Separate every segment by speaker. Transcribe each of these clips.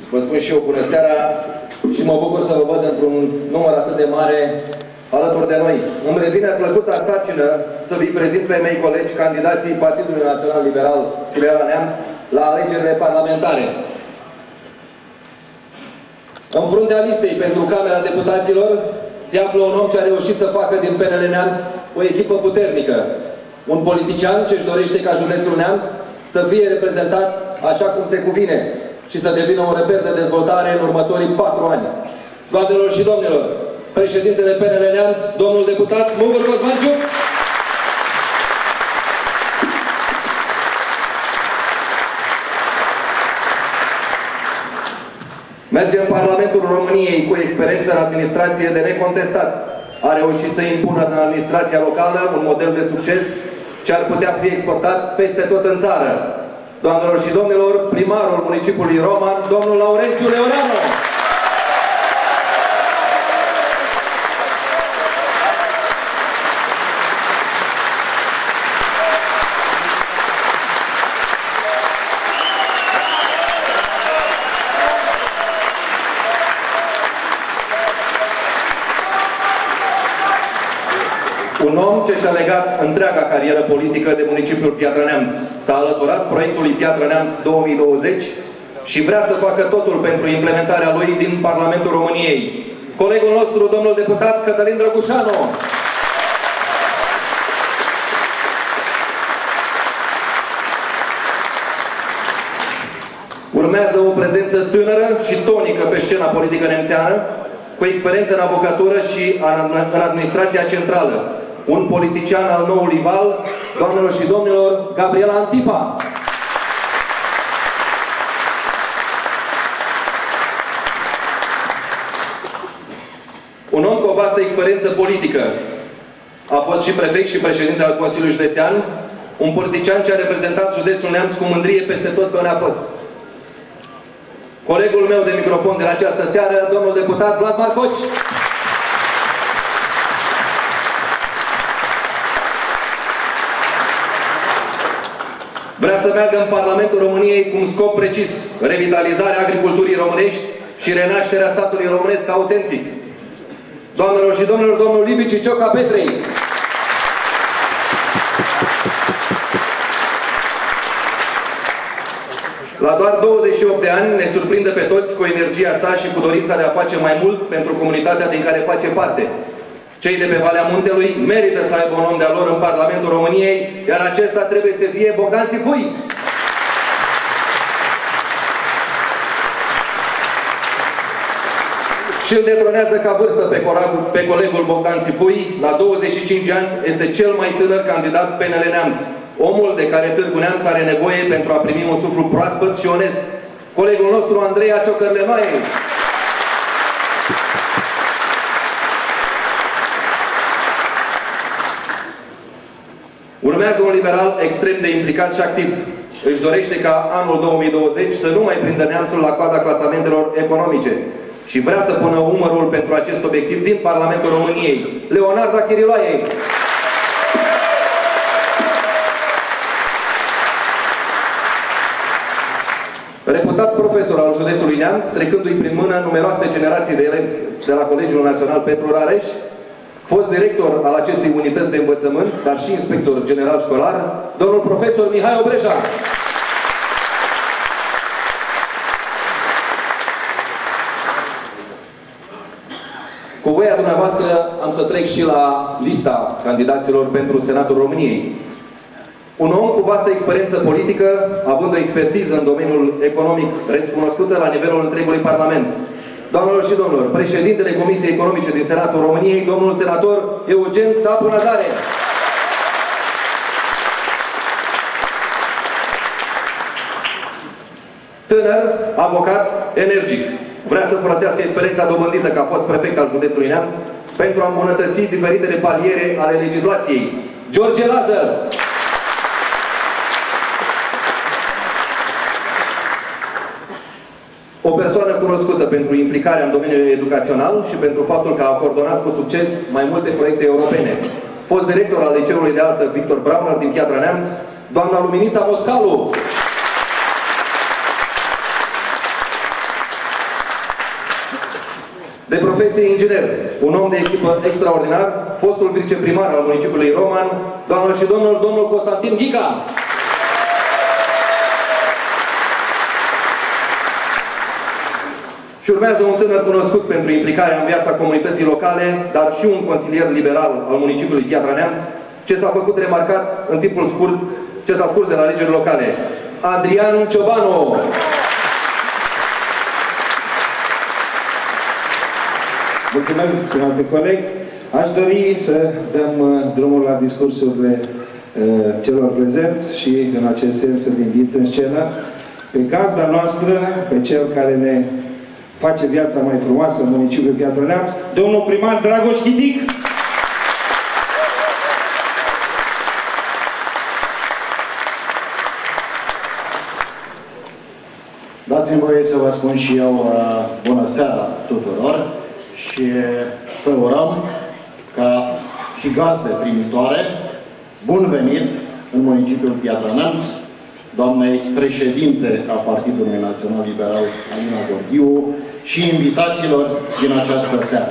Speaker 1: Vă spun și eu bună seara și mă bucur să vă văd într-un număr atât de mare alături de noi. Îmi revine plăcuta sarcină să vi prezint pe mei colegi candidații Partidului Național Liberal Piatra Neamț la alegerile parlamentare. În fruntea listei pentru Camera Deputaților se află un om ce a reușit să facă din PNL Neamț o echipă puternică. Un politician ce își dorește ca județul Neamț să fie reprezentat așa cum se cuvine și să devină un reper de dezvoltare în următorii 4 ani. Doamnelor și domnilor, președintele PNL Neamț, domnul deputat Mugur Cosmanciu. Merge în Parlamentul României cu experiență în administrație de necontestat. A reușit să impună în administrația locală un model de succes ce ar putea fi exportat peste tot în țară. Doamnelor și domnilor, primarul municipiului Roman, domnul Laurențiu Leoneanu. Un om ce și-a legat întreaga carieră politică de municipiul Piatra Neamț. S-a alăturat proiectului Piatra Neamț 2020 și vrea să facă totul pentru implementarea lui din Parlamentul României. Colegul nostru, domnul deputat Cătălin Drăgușanu. Urmează o prezență tânără și tonică pe scena politică nemțeană, cu experiență în avocatură și în administrația centrală. Un politician al noului val, doamnelor și domnilor, Gabriela Antipa. Un om cu o vastă experiență politică. A fost și prefect și președinte al Consiliului Județean, un politician ce a reprezentat județul Neamț cu mândrie peste tot pe unde a fost. Colegul meu de microfon de la această seară, domnul deputat Vlad Marcoci. Vrea să meargă în Parlamentul României cu un scop precis: revitalizarea agriculturii românești și renașterea satului românesc autentic. Doamnelor și domnilor, domnul Liviu Cicioca Petrei. La doar 28 de ani ne surprinde pe toți cu energia sa și cu dorința de a face mai mult pentru comunitatea din care face parte. Cei de pe Valea Muntelui merită să aibă un om de-a lor în Parlamentul României, iar acesta trebuie să fie Bogdan Țifui. Și îl detronează ca vârstă pe colegul Bogdan Țifui. La 25 ani este cel mai tânăr candidat PNL Neamț. Omul de care Târgu Neamț are nevoie pentru a primi un suflu proaspăt și onest. Colegul nostru Andreea Ciocărlenoaie. Urmează un liberal extrem de implicat și activ. Își dorește ca anul 2020 să nu mai prindă Neamțul la coada clasamentelor economice și vrea să pună umărul pentru acest obiectiv din Parlamentul României. Leonarda Chiriloae. Reputat profesor al județului Neamț, trecându-i prin mână numeroase generații de elevi de la Colegiul Național Petru Rareș, fost director al acestei unități de învățământ, dar și inspector general școlar, domnul profesor Mihai Obreja. Cu voia dumneavoastră am să trec și la lista candidaților pentru Senatul României. Un om cu vastă experiență politică, având o expertiză în domeniul economic recunoscută la nivelul întregului Parlament. Doamnelor și domnilor, președintele Comisiei Economice din Senatul României, domnul senator Eugen Țapu Nazare. Tânăr, avocat, energic. Vrea să folosească experiența dobândită că a fost prefect al județului Neamț pentru a îmbunătăți diferitele paliere ale legislației. George Lazar. O persoană cunoscută pentru implicarea în domeniul educațional și pentru faptul că a coordonat cu succes mai multe proiecte europene. Fost director al Liceului de Artă Victor Brauner din Piatra Neamț, doamna Luminița Moscalu. De profesie inginer, un om de echipă extraordinar, fostul viceprimar al municipiului Roman, doamnelor și domnilor, domnul Constantin Ghica. Și urmează un tânăr cunoscut pentru implicarea în viața comunității locale, dar și un consilier liberal al municipiului Piatra Neamț, ce s-a făcut remarcat în timpul scurt, ce s-a scurs de la alegerile locale. Adrian Ciobanu.
Speaker 2: Mulțumesc, stimate coleg. Aș dori să dăm drumul la discursurile celor prezenți și în acest sens să-l invit în scenă pe gazda noastră, pe cel care ne face viața mai frumoasă în municipiul Piatra Neamț, domnul primar Dragoș Chitic.
Speaker 3: Dați-mi voie să vă spun și eu bună seara tuturor și să urăm ca și gazde primitoare bun venit în municipiul Piatra Neamț, doamnei președinte a Partidului Național Liberal, Alina Gorghiu, și invitațiilor din această seară.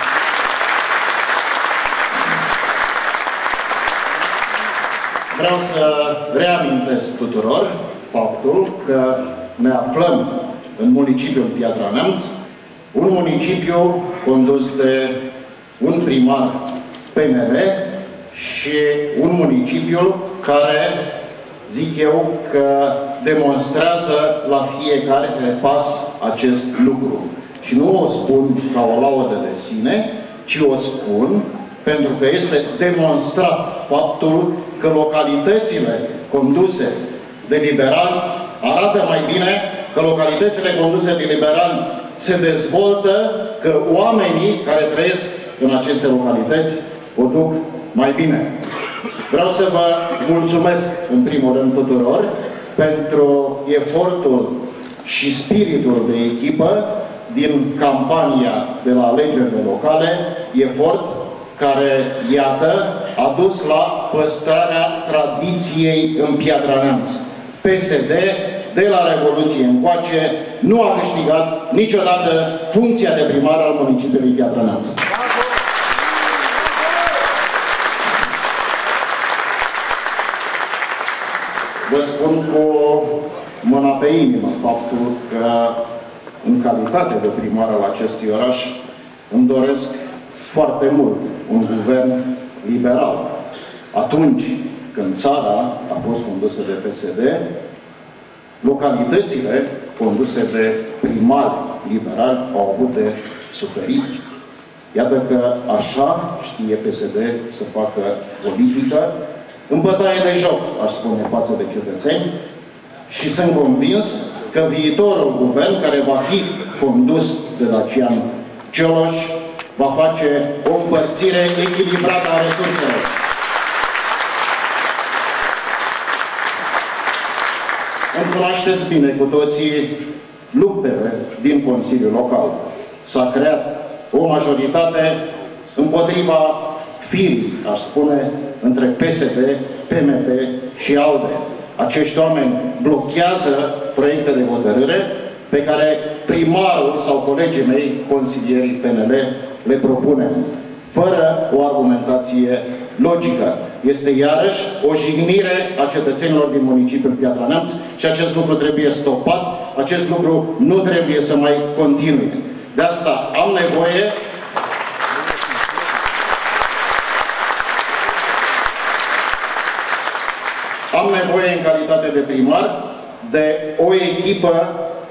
Speaker 3: Vreau să reamintesc tuturor faptul că ne aflăm în municipiul Piatra Neamț, un municipiu condus de un primar PNL și un municipiu care, zic eu, că demonstrează la fiecare pas acest lucru. Și nu o spun ca o laudă de sine, ci o spun pentru că este demonstrat faptul că localitățile conduse de liberali arată mai bine, că localitățile conduse de liberali se dezvoltă, că oamenii care trăiesc în aceste localități o duc mai bine. Vreau să vă mulțumesc în primul rând tuturor pentru efortul și spiritul de echipă din campania de la alegerile locale, efort care, iată, a dus la păstrarea tradiției în Piatra Neamț. PSD, de la Revoluție încoace, nu a câștigat niciodată funcția de primar al municipiului Piatra Neamț. Vă spun cu mâna pe inimă faptul că, în calitate de primar al acestui oraș, îmi doresc foarte mult un guvern liberal. Atunci când țara a fost condusă de PSD, localitățile conduse de primari liberali au avut de suferit. Iată că așa știe PSD să facă politică, în bătaie de joc, aș spune, față de cetățeni, și sunt convins că viitorul guvern, care va fi condus de Dacian Cioloș, va face o împărțire echilibrată a resurselor. Îmi cunoașteți bine cu toții luptele din Consiliul Local. S-a creat o majoritate împotriva firii, aș spune, între PSD, PMP și ALDE. Acești oameni blochează proiecte de hotărâre pe care primarul sau colegii mei, consilierii PNL, le propune, fără o argumentație logică. Este iarăși o jignire a cetățenilor din municipiul Piatra Neamț și acest lucru trebuie stopat, acest lucru nu trebuie să mai continue. De asta am nevoie în calitate de primar de o echipă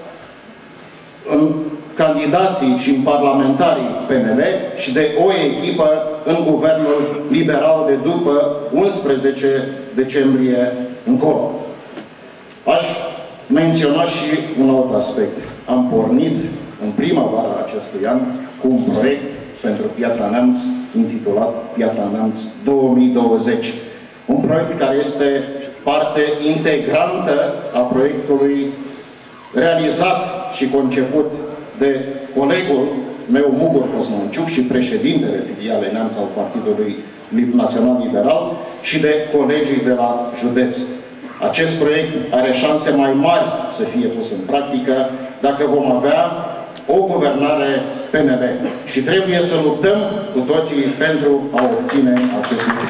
Speaker 3: în candidații și în parlamentarii PNL și de o echipă în guvernul liberal de după 11 decembrie încolo. Aș menționa și un alt aspect. Am pornit în primăvara acestui an cu un proiect pentru Piatra Neamț intitulat Piatra Neamț 2020. Un proiect care este parte integrantă a proiectului realizat și conceput de colegul meu, Mugur Cosmonciuc, și președintele filialei Neamț al Partidului Național Liberal, și de colegii de la județ. Acest proiect are șanse mai mari să fie pus în practică dacă vom avea o guvernare PNL. Și trebuie să luptăm cu toții pentru a obține acest lucru.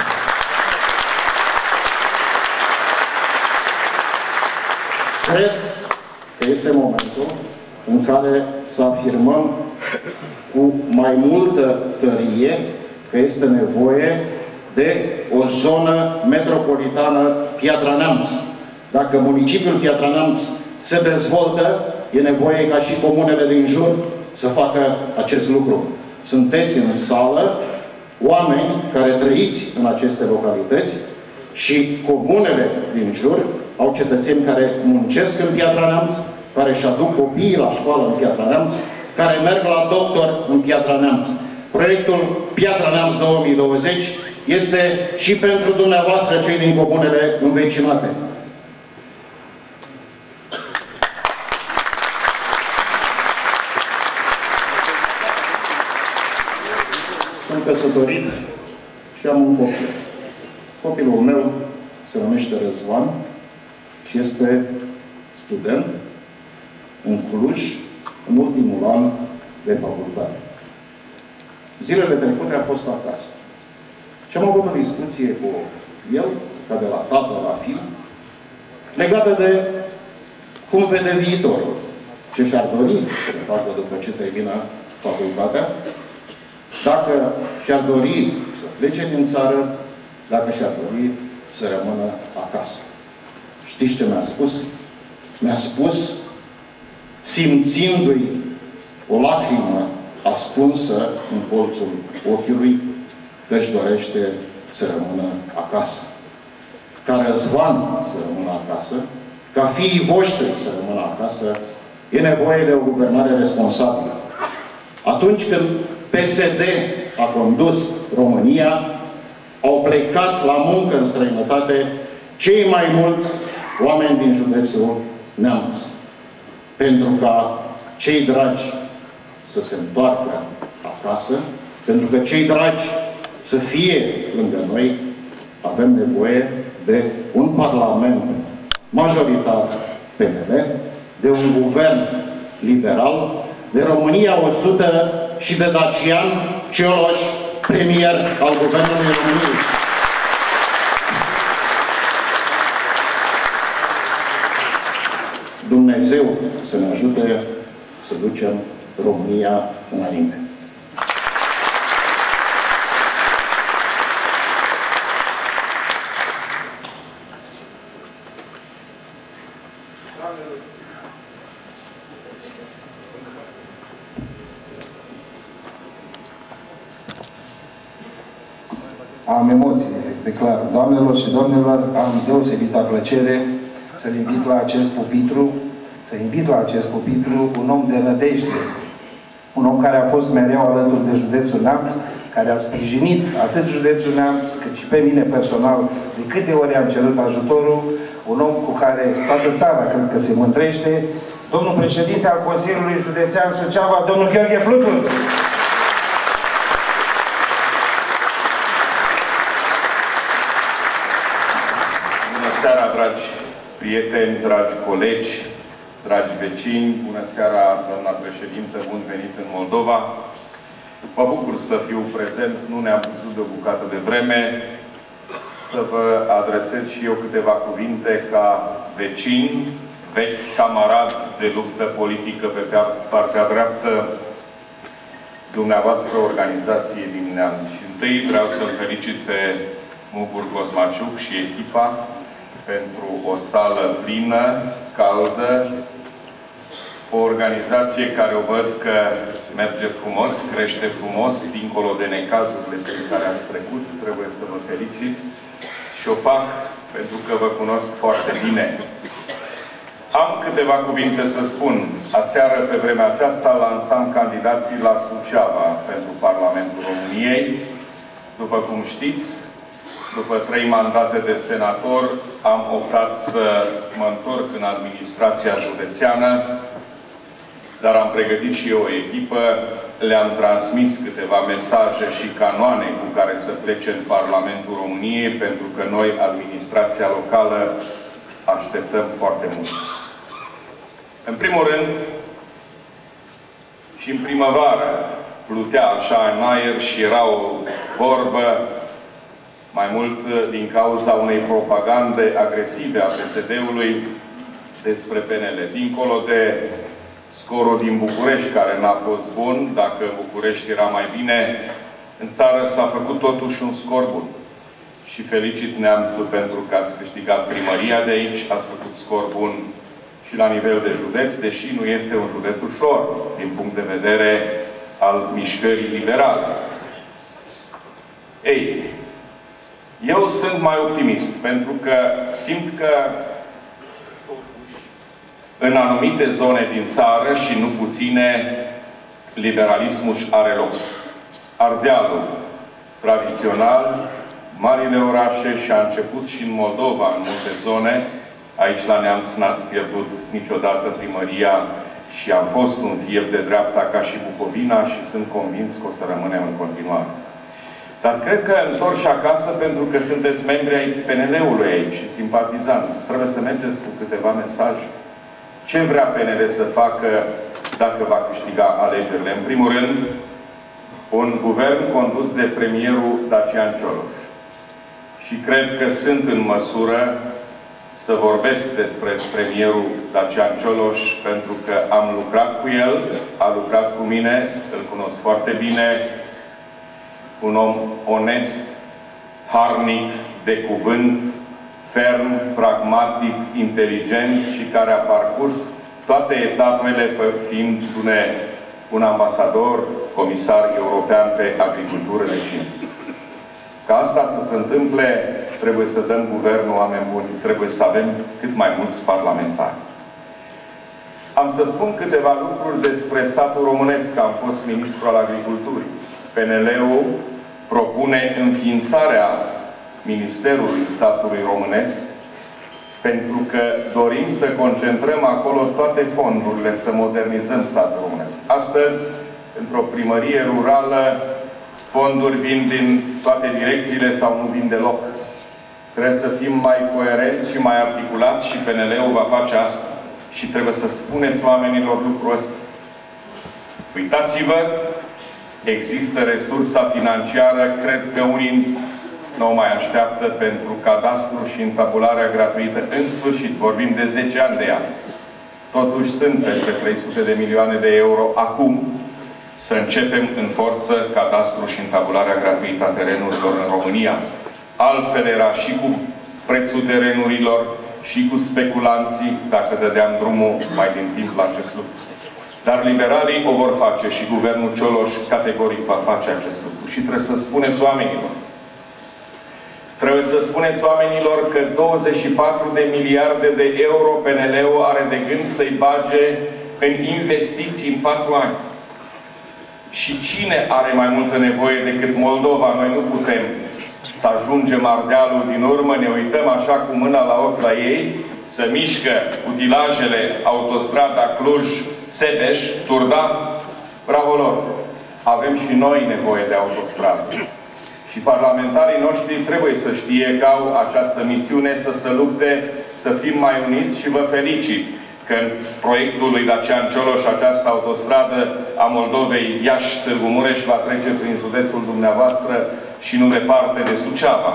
Speaker 3: Cred că este momentul în care să afirmăm cu mai multă tărie că este nevoie de o zonă metropolitană Piatra Neamț. Dacă municipiul Piatra Neamț se dezvoltă, e nevoie ca și comunele din jur să facă acest lucru. Sunteți în sală oameni care trăiți în aceste localități și comunele din jur au cetățeni care muncesc în Piatra Neamț, care își aduc copiii la școală în Piatra Neamț, care merg la doctor în Piatra Neamț. Proiectul Piatra Neamț 2020 este și pentru dumneavoastră, cei din comunele învecinate. Sunt căsătorit și am un copil. Copilul meu se numește Răzvan și este student în Cluj, în ultimul an de facultate. Zilele trecute a fost acasă. Și am avut o discuție cu el, ca de la tată la fiu, legată de cum vede viitorul. Ce și-ar dori să facă după ce termină facultatea, dacă și-ar dori să plece din țară, dacă și-ar dori să rămână acasă. Știți ce mi-a spus? Mi-a spus, simțindu-i o lacrimă ascunsă în colțul ochiului, că își dorește să rămână acasă. Ca Răzvan să rămână acasă, ca fiii voștri să rămână acasă, e nevoie de o guvernare responsabilă. Atunci când PSD a condus România, au plecat la muncă în străinătate cei mai mulți oameni din județul Neamț. Pentru ca cei dragi să se întoarcă acasă, pentru că cei dragi să fie lângă noi, avem nevoie de un parlament majoritar PNL, de un guvern liberal, de România 100 și de Dacian Cioloș, premier al Guvernului României. Dumnezeu să ne ajute să ducem România înainte.
Speaker 2: Am emoții, este clar. Doamnelor și domnilor, am deosebită plăcere să-l invit la acest pupitru, un om de nădejde, un om care a fost mereu alături de județul Neamț, care a sprijinit atât județul Neamț, cât și pe mine personal, de câte ori am cerut ajutorul, un om cu care toată țara cred că se mândrește, domnul președinte al Consiliului Județean Suceava, domnul Gheorghe Flutur.
Speaker 4: Bună seara, dragi prieteni, dragi colegi, dragi vecini, bună seara, doamna președintă, bun venit în Moldova. Mă bucur să fiu prezent, nu ne-am văzut de o bucată de vreme, să vă adresez și eu câteva cuvinte ca vecin, vechi camarad de luptă politică pe partea dreaptă dumneavoastră organizației din Neamț. Și întâi vreau să-l felicit pe Mugur Cosmaciuc și echipa pentru o sală plină, caldă, o organizație care o văd că merge frumos, crește frumos, dincolo de necazurile prin care ați trecut. Trebuie să vă felicit și o fac pentru că vă cunosc foarte bine. Am câteva cuvinte să spun. Aseară, pe vremea aceasta, lansam candidații la Suceava pentru Parlamentul României. După cum știți, după 3 mandate de senator, am optat să mă întorc în administrația județeană, dar am pregătit și eu o echipă, le-am transmis câteva mesaje și canoane cu care să plece în Parlamentul României, pentru că noi, administrația locală, așteptăm foarte mult. În primul rând, și în primăvară plutea așa în aer și era o vorbă, mai mult din cauza unei propagande agresive a PSD-ului despre PNL. Dincolo de scorul din București, care n-a fost bun, dacă București era mai bine, în țară s-a făcut totuși un scor bun. Și felicit Neamțul pentru că ați câștigat primăria de aici, ați făcut scor bun și la nivel de județ, deși nu este un județ ușor, din punct de vedere al mișcării liberale. Ei, eu sunt mai optimist, pentru că simt că în anumite zone din țară și nu puține, liberalismul își are loc. Ardealul, tradițional, marile orașe și a început și în Moldova, în multe zone. Aici la Neamț n-ați pierdut niciodată primăria și a fost un fief de dreapta ca și Bucovina și sunt convins că o să rămânem în continuare. Dar cred că întorși acasă, pentru că sunteți membri ai PNL-ului aici și simpatizanți. Trebuie să mergeți cu câteva mesaje. Ce vrea PNL să facă dacă va câștiga alegerile? În primul rând, un guvern condus de premierul Dacian Cioloș. Și cred că sunt în măsură să vorbesc despre premierul Dacian Cioloș, pentru că am lucrat cu el, a lucrat cu mine, îl cunosc foarte bine, un om onest, harnic, de cuvânt, ferm, pragmatic, inteligent și care a parcurs toate etapele fiind un ambasador, comisar european pe agricultură de cinste. Ca asta să se întâmple, trebuie să dăm guvernul, oameni buni, trebuie să avem cât mai mulți parlamentari. Am să spun câteva lucruri despre statul românesc, că am fost ministru al agriculturii. PNL-ul propune înființarea Ministerului Statului Românesc, pentru că dorim să concentrăm acolo toate fondurile, să modernizăm statul românesc. Astăzi, într-o primărie rurală, fonduri vin din toate direcțiile sau nu vin deloc. Trebuie să fim mai coerenți și mai articulați și PNL-ul va face asta. Și trebuie să spuneți oamenilor lucrul ăsta. Uitați-vă, există resursa financiară, cred că unii nu o mai așteaptă pentru cadastru și întabularea gratuită. În sfârșit, vorbim de 10 ani de ea. Totuși sunt peste 300 de milioane de euro acum să începem în forță cadastru și întabularea gratuită a terenurilor în România. Altfel era și cu prețul terenurilor și cu speculanții, dacă dădeam drumul mai din timp la acest lucru. Dar liberalii o vor face și guvernul Cioloș categoric va face acest lucru. Și trebuie să spuneți oamenilor. Trebuie să spuneți oamenilor că 24 de miliarde de euro PNL-ul are de gând să-i bage în investiții în 4 ani. Și cine are mai multă nevoie decât Moldova? Noi nu putem să ajungem Ardealul din urmă, ne uităm așa cu mâna la ochi la ei, să mișcă utilajele autostrada Cluj-Sebeș, Turda, bravo lor! Avem și noi nevoie de autostradă. Și parlamentarii noștri trebuie să știe că au această misiune să se lupte, să fim mai uniți și vă felicit că în proiectul lui Dacian Cioloș această autostradă a Moldovei Iași-Târgu Mureș va trece prin județul dumneavoastră și nu departe de Suceava.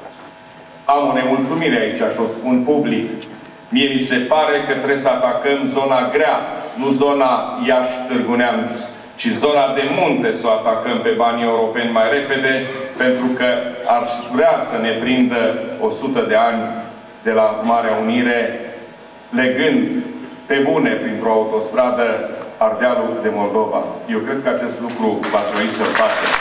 Speaker 4: Am o nemulțumire aici și o spun public. Mie mi se pare că trebuie să atacăm zona grea, nu zona Iași-Târgu Neamț, ci zona de munte să o atacăm pe banii europeni mai repede, pentru că ar vrea să ne prindă 100 de ani de la Marea Unire, legând pe bune printr-o autostradă Ardealul de Moldova. Eu cred că acest lucru va trebui să-l facem.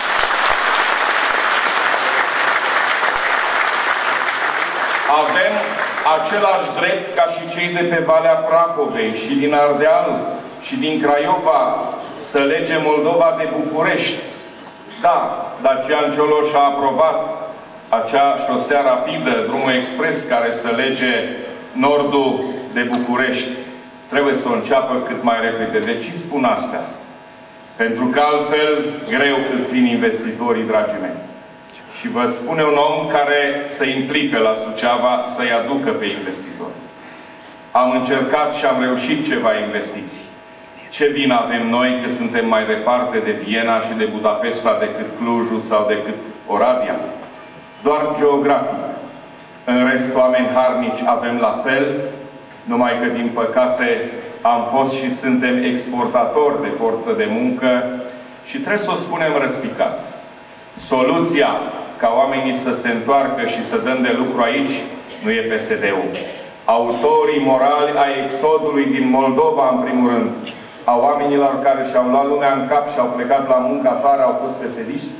Speaker 4: Avem același drept ca și cei de pe Valea Prahovei și din Ardeal și din Craiova să lege Moldova de București. Da, Dacian Cioloș a aprobat acea șosea rapidă, drumul expres, care să lege nordul de București. Trebuie să o înceapă cât mai repede. De ce spun astea? Pentru că altfel greu îți vin investitorii, dragii mei. Și vă spune un om care se implică la Suceava să-i aducă pe investitori. Am încercat și am reușit ceva investiții. Ce vină avem noi că suntem mai departe de Viena și de Budapesta decât Clujul sau decât Oradea? Doar geografic. În rest, oameni harnici avem la fel, numai că, din păcate, am fost și suntem exportatori de forță de muncă și trebuie să o spunem răspicat. Soluția ca oamenii să se întoarcă și să dăm de lucru aici nu e PSD-ul. Autorii morali ai exodului din Moldova, în primul rând, a oamenilor care și-au luat lumea în cap și au plecat la muncă afară, au fost PSD-iști?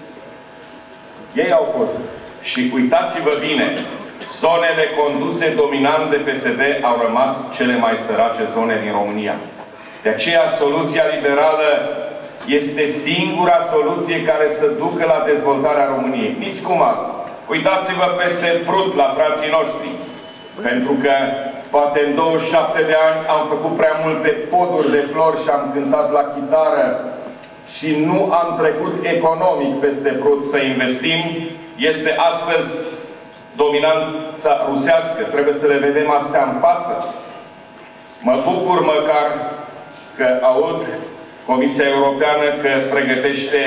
Speaker 4: Ei au fost. Și uitați-vă bine, zonele conduse dominant de PSD au rămas cele mai sărace zone din România. De aceea, soluția liberală este singura soluție care să ducă la dezvoltarea României. Nici cum altă. Uitați-vă peste Prut, la frații noștri. Pentru că poate în 27 de ani am făcut prea multe poduri de flori și am cântat la chitară și nu am trecut economic peste Prut să investim. Este astăzi dominanța rusească. Trebuie să le vedem astea în față. Mă bucur măcar că aud Comisia Europeană că pregătește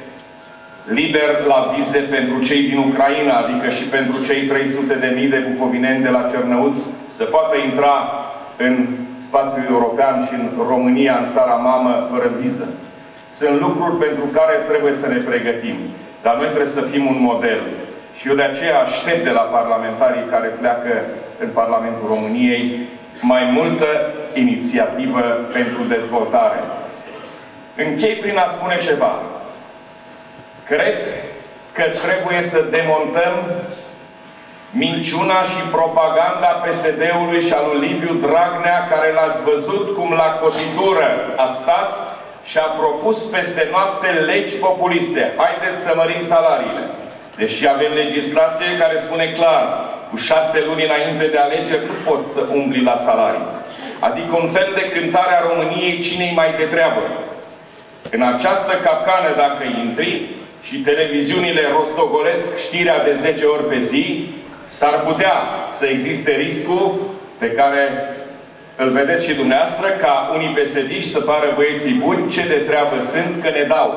Speaker 4: liber la vize pentru cei din Ucraina, adică și pentru cei 300.000 de bucovineni de la Cernăuți, să poată intra în spațiul european și în România, în țara mamă, fără viză. Sunt lucruri pentru care trebuie să ne pregătim. Dar noi trebuie să fim un model. Și eu de aceea aștept de la parlamentarii care pleacă în Parlamentul României mai multă inițiativă pentru dezvoltare. Închei prin a spune ceva. Cred că trebuie să demontăm minciuna și propaganda PSD-ului și a lui Liviu Dragnea, care l-ați văzut cum la cotitură a stat și a propus peste noapte legi populiste. Haideți să mărim salariile. Deși avem legislație care spune clar, cu 6 luni înainte de alegeri nu poți să umbli la salarii. Adică un fel de cântare a României, cine-i mai de treabă. În această capcană, dacă intri și televiziunile rostogolesc știrea de 10 ori pe zi, s-ar putea să existe riscul pe care îl vedeți și dumneavoastră, ca unii PSD-iști să pară băieții buni, ce de treabă sunt, că ne dau.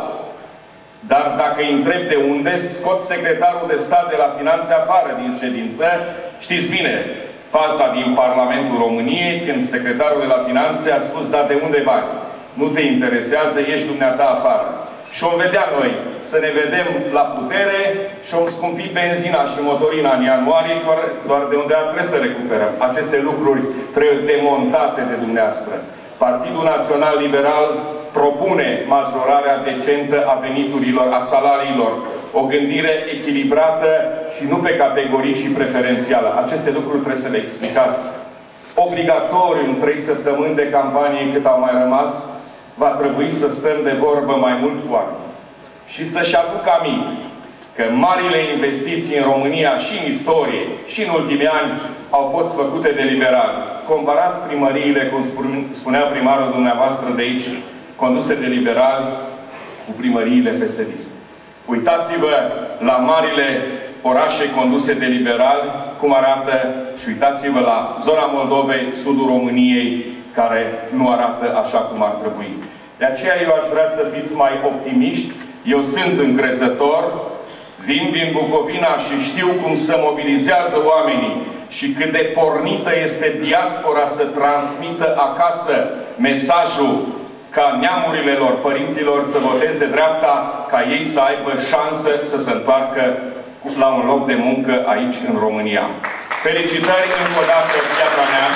Speaker 4: Dar dacă îi întreb de unde, scot secretarul de stat de la Finanțe afară din ședință, știți bine, faza din Parlamentul României, când secretarul de la Finanțe a spus, da, de unde bani? Nu te interesează, ești dumneata afară. Și om vedea noi, să ne vedem la putere și om scumpi benzina și motorina în ianuarie, doar de unde trebuie să recuperăm. Aceste lucruri trebuie demontate de dumneavoastră. Partidul Național Liberal propune majorarea decentă a veniturilor, a salariilor, o gândire echilibrată și nu pe categorii și preferențială. Aceste lucruri trebuie să le explicați. Obligatoriu, în 3 săptămâni de campanie cât au mai rămas, va trebui să stăm de vorbă mai mult cu oameni. Și să-și aduc aminte că marile investiții în România și în istorie și în ultimii ani au fost făcute de liberali. Comparați primăriile, cum spunea primarul dumneavoastră de aici, conduse de liberali, cu primăriile PSD-iste. Uitați-vă la marile orașe conduse de liberali, cum arată, și uitați-vă la zona Moldovei, sudul României, care nu arată așa cum ar trebui. De aceea eu aș vrea să fiți mai optimiști. Eu sunt încrezător, vin din Bucovina și știu cum se mobilizează oamenii și cât de pornită este diaspora să transmită acasă mesajul ca neamurile lor, părinților să voteze dreapta, ca ei să aibă șansă să se întoarcă la un loc de muncă aici în România. Felicitări încă o dată, Piatra Neamț!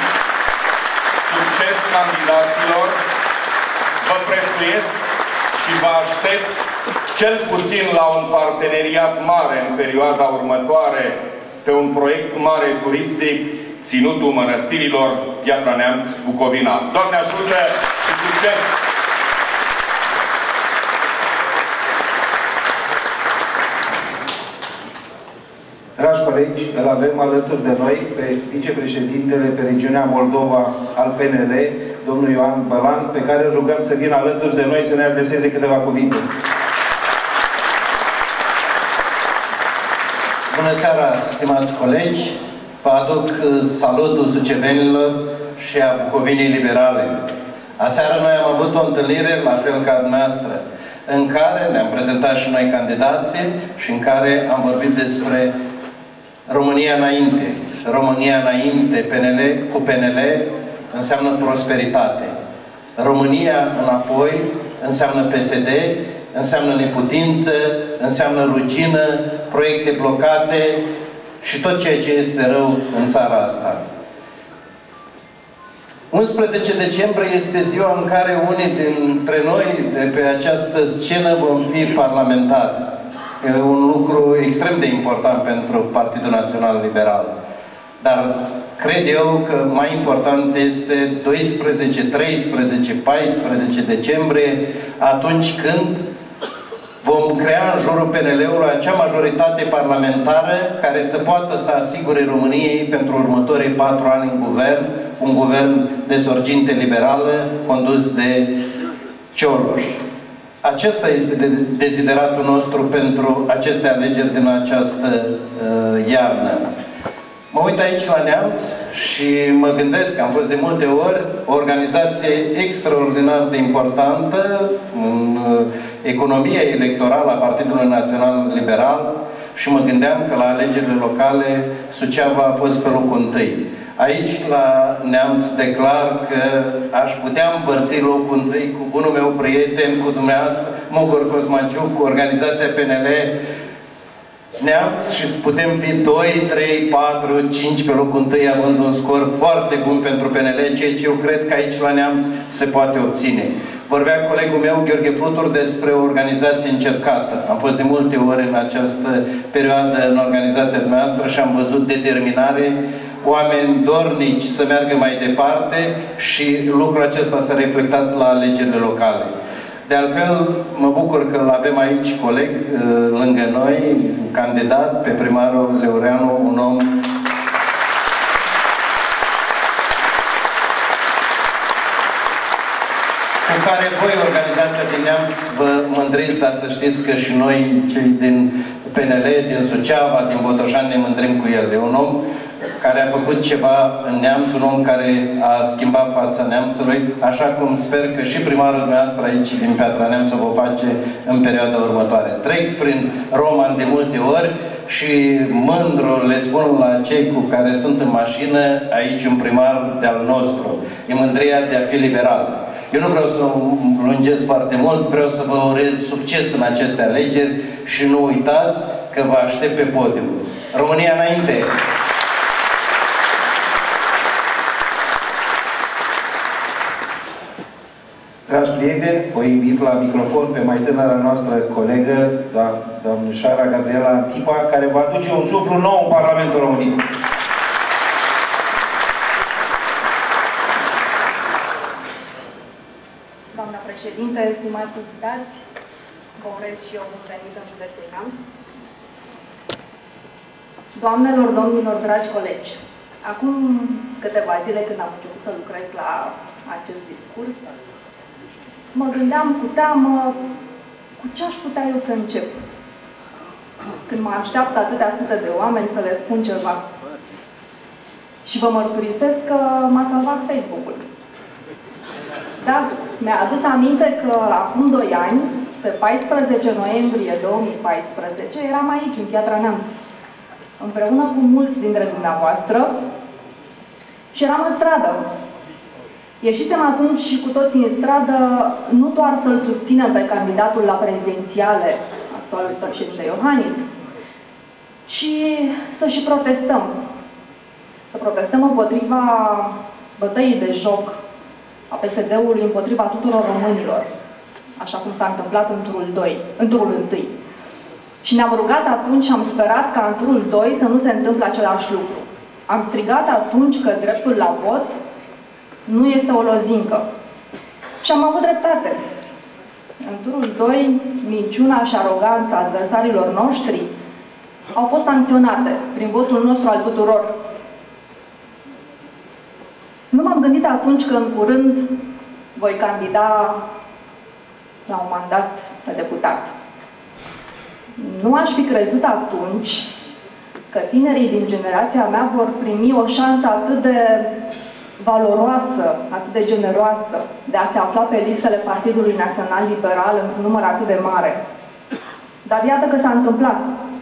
Speaker 4: Succes candidaților! Vă prețuiesc și vă aștept cel puțin la un parteneriat mare în perioada următoare pe un proiect mare turistic, Ținutul Mănăstirilor, Piatra Neamț, Bucovina. Doamne ajută și succes!
Speaker 2: Dragi colegi, îl avem alături de noi pe vicepreședintele pe regiunea Moldova al PNL, domnul Ioan Bălan, pe care îl rugăm să vină alături de noi să ne adreseze câteva cuvinte.
Speaker 5: Bună seara, stimați colegi! Vă aduc salutul sucevenilor și a Bucovinei Liberale. Aseară noi am avut o întâlnire, la fel ca dumneavoastră, în care ne-am prezentat și noi candidații și în care am vorbit despre România înainte. România înainte, PNL cu PNL, înseamnă prosperitate. România înapoi înseamnă PSD, înseamnă neputință, înseamnă rugină, proiecte blocate și tot ceea ce este rău în țara asta. 11 decembrie este ziua în care unii dintre noi de pe această scenă vom fi parlamentari. E un lucru extrem de important pentru Partidul Național Liberal. Dar cred eu că mai important este 12, 13, 14 decembrie, atunci când vom crea în jurul PNL-ului acea majoritate parlamentară care să poată să asigure României pentru următorii 4 ani în guvern, un guvern de sorginte liberală condus de Cioloș. Acesta este dezideratul nostru pentru aceste alegeri din această iarnă. Mă uit aici la Neamț și mă gândesc că am fost de multe ori o organizație extraordinar de importantă în economia electorală a Partidului Național Liberal și mă gândeam că la alegerile locale Suceava a fost pe locul întâi. Aici, la Neamț, declar că aș putea împărți locul întâi cu bunul meu prieten, cu dumneavoastră, Mugur Cosmaciuc, cu organizația PNL Neamț și putem fi 2, 3, 4, 5 pe locul întâi, având un scor foarte bun pentru PNL, ceea ce eu cred că aici la Neamț se poate obține. Vorbea colegul meu, Gheorghe Flutur, despre o organizație încercată. Am fost de multe ori în această perioadă în organizația dumneavoastră și am văzut determinare, oameni dornici să meargă mai departe și lucrul acesta s-a reflectat la alegerile locale. De altfel, mă bucur că îl avem aici coleg lângă noi, candidat pe primarul Leureanu, un om cu care voi, organizația din Neamț, vă mândriți, dar să știți că și noi, cei din PNL, din Suceava, din Botoșani, ne mândrim cu el. E un om care a făcut ceva în Neamț, un om care a schimbat fața Neamțului, așa cum sper că și primarul dumneavoastră aici, din Piatra Neamț, o va face în perioada următoare. Trec prin Roman de multe ori și mândru le spun la cei cu care sunt în mașină, aici un primar de-al nostru. E mândria de a fi liberal. Eu nu vreau să lungesc foarte mult, vreau să vă urez succes în aceste alegeri și nu uitați că vă aștept pe podium. România înainte!
Speaker 2: Dragi prieteni, o invit la microfon pe mai tânăra noastră colegă, doamnișoara Gabriela Antipa, care va aduce un suflu nou în Parlamentul României.
Speaker 6: Doamna președinte, stimați invitați, vă urez și eu bun venit în județul Neamț. Doamnelor, domnilor, dragi colegi, acum câteva zile când am început să lucrez la acest discurs, mă gândeam cu teamă cu ce aș putea eu să încep. Când mă așteaptă atâtea sute de oameni să le spun ceva. Și vă mărturisesc că m-a salvat Facebook-ul. Da, mi-a adus aminte că acum 2 ani, pe 14 noiembrie 2014, eram aici, în Piatra Neamț, împreună cu mulți dintre dumneavoastră și eram în stradă. Ieșisem atunci cu toții în stradă, nu doar să-l susținem pe candidatul la prezidențiale, actualul președinte Iohannis, ci să și protestăm. Să protestăm împotriva bătăii de joc a PSD-ului împotriva tuturor românilor, așa cum s-a întâmplat în turul 1. Și ne-am rugat atunci și am sperat ca în turul 2 să nu se întâmple același lucru. Am strigat atunci că dreptul la vot nu este o lozincă. Și am avut dreptate. În turul 2, minciuna și aroganța adversarilor noștri au fost sancționate prin votul nostru al tuturor. Nu m-am gândit atunci că în curând voi candida la un mandat de deputat. Nu aș fi crezut atunci că tinerii din generația mea vor primi o șansă atât de valoroasă, atât de generoasă, de a se afla pe listele Partidului Național Liberal într-un număr atât de mare. Dar iată că s-a întâmplat.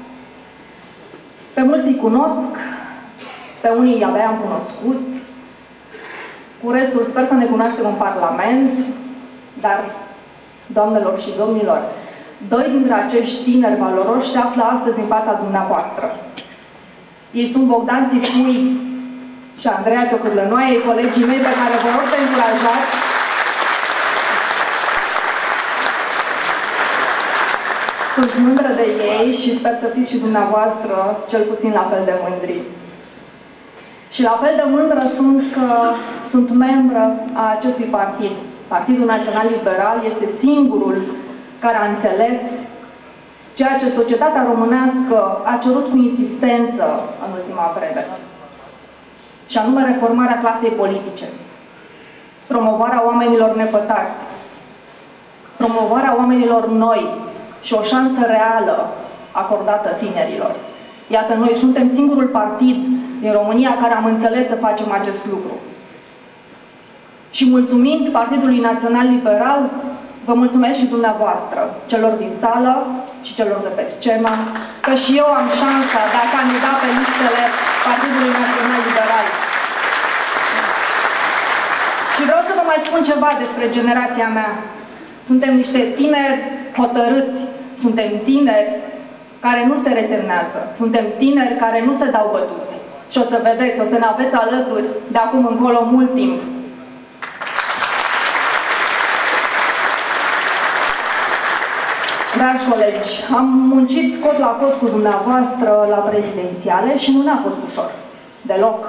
Speaker 6: Pe mulți îi cunosc, pe unii abia am cunoscut, cu restul sper să ne cunoaștem în Parlament, dar, doamnelor și domnilor, doi dintre acești tineri valoroși se află astăzi în fața dumneavoastră. Ei sunt Bogdan Țipui și Andreea Ciocârlănoaie, colegii mei pe care vă rog să încurajați. Sunt mândră de ei și sper să fiți și dumneavoastră cel puțin la fel de mândri. Și la fel de mândră sunt că sunt membră a acestui partid. Partidul Național Liberal este singurul care a înțeles ceea ce societatea românească a cerut cu insistență în ultima vreme. Și anume reformarea clasei politice, promovarea oamenilor nepătați, promovarea oamenilor noi și o șansă reală acordată tinerilor. Iată, noi suntem singurul partid din România care am înțeles să facem acest lucru. Și mulțumind Partidului Național Liberal, vă mulțumesc și dumneavoastră, celor din sală și celor de pe scenă, că și eu am șansa de a candida pe listele Partidului Național Liberal. Și vreau să vă mai spun ceva despre generația mea. Suntem niște tineri hotărâți, suntem tineri care nu se resemnează, suntem tineri care nu se dau bătuți. Și o să vedeți, o să ne aveți alături de acum încolo mult timp. Dragi colegi, am muncit cot la cot cu dumneavoastră la prezidențiale și nu ne-a fost ușor. Deloc.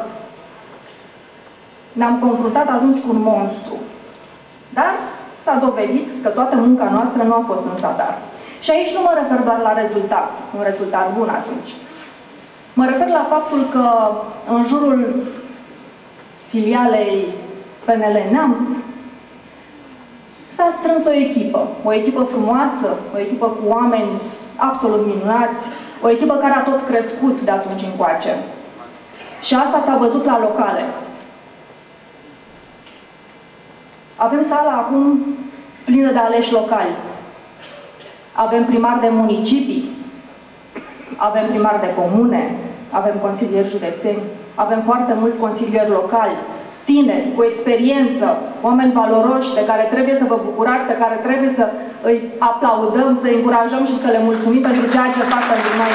Speaker 6: Ne-am confruntat atunci cu un monstru. Dar s-a dovedit că toată munca noastră nu a fost în zadar. Și aici nu mă refer doar la rezultat, un rezultat bun atunci. Mă refer la faptul că în jurul filialei PNL Neamț s-a strâns o echipă frumoasă, o echipă cu oameni absolut minunați, o echipă care a tot crescut de atunci încoace. Și asta s-a văzut la locale. Avem sala acum plină de aleși locali. Avem primari de municipii, avem primari de comune, avem consilieri județeni, avem foarte mulți consilieri locali, tineri, cu experiență, oameni valoroși de care trebuie să vă bucurați, pe care trebuie să îi aplaudăm, să îi încurajăm și să le mulțumim pentru ceea ce fac pentru noi.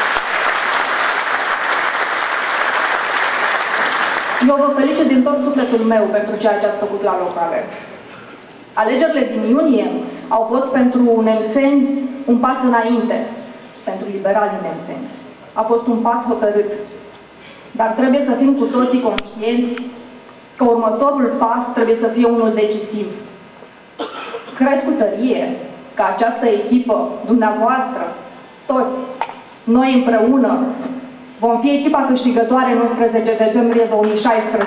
Speaker 6: Eu vă felicit din tot sufletul meu pentru ceea ce ați făcut la locale. Alegerile din iunie au fost pentru nemțeni un pas înainte, pentru liberalii nemțeni. A fost un pas hotărât. Dar trebuie să fim cu toții conștienți că următorul pas trebuie să fie unul decisiv. Cred cu tărie că această echipă, dumneavoastră, toți, noi împreună, vom fi echipa câștigătoare în 11 decembrie 2016.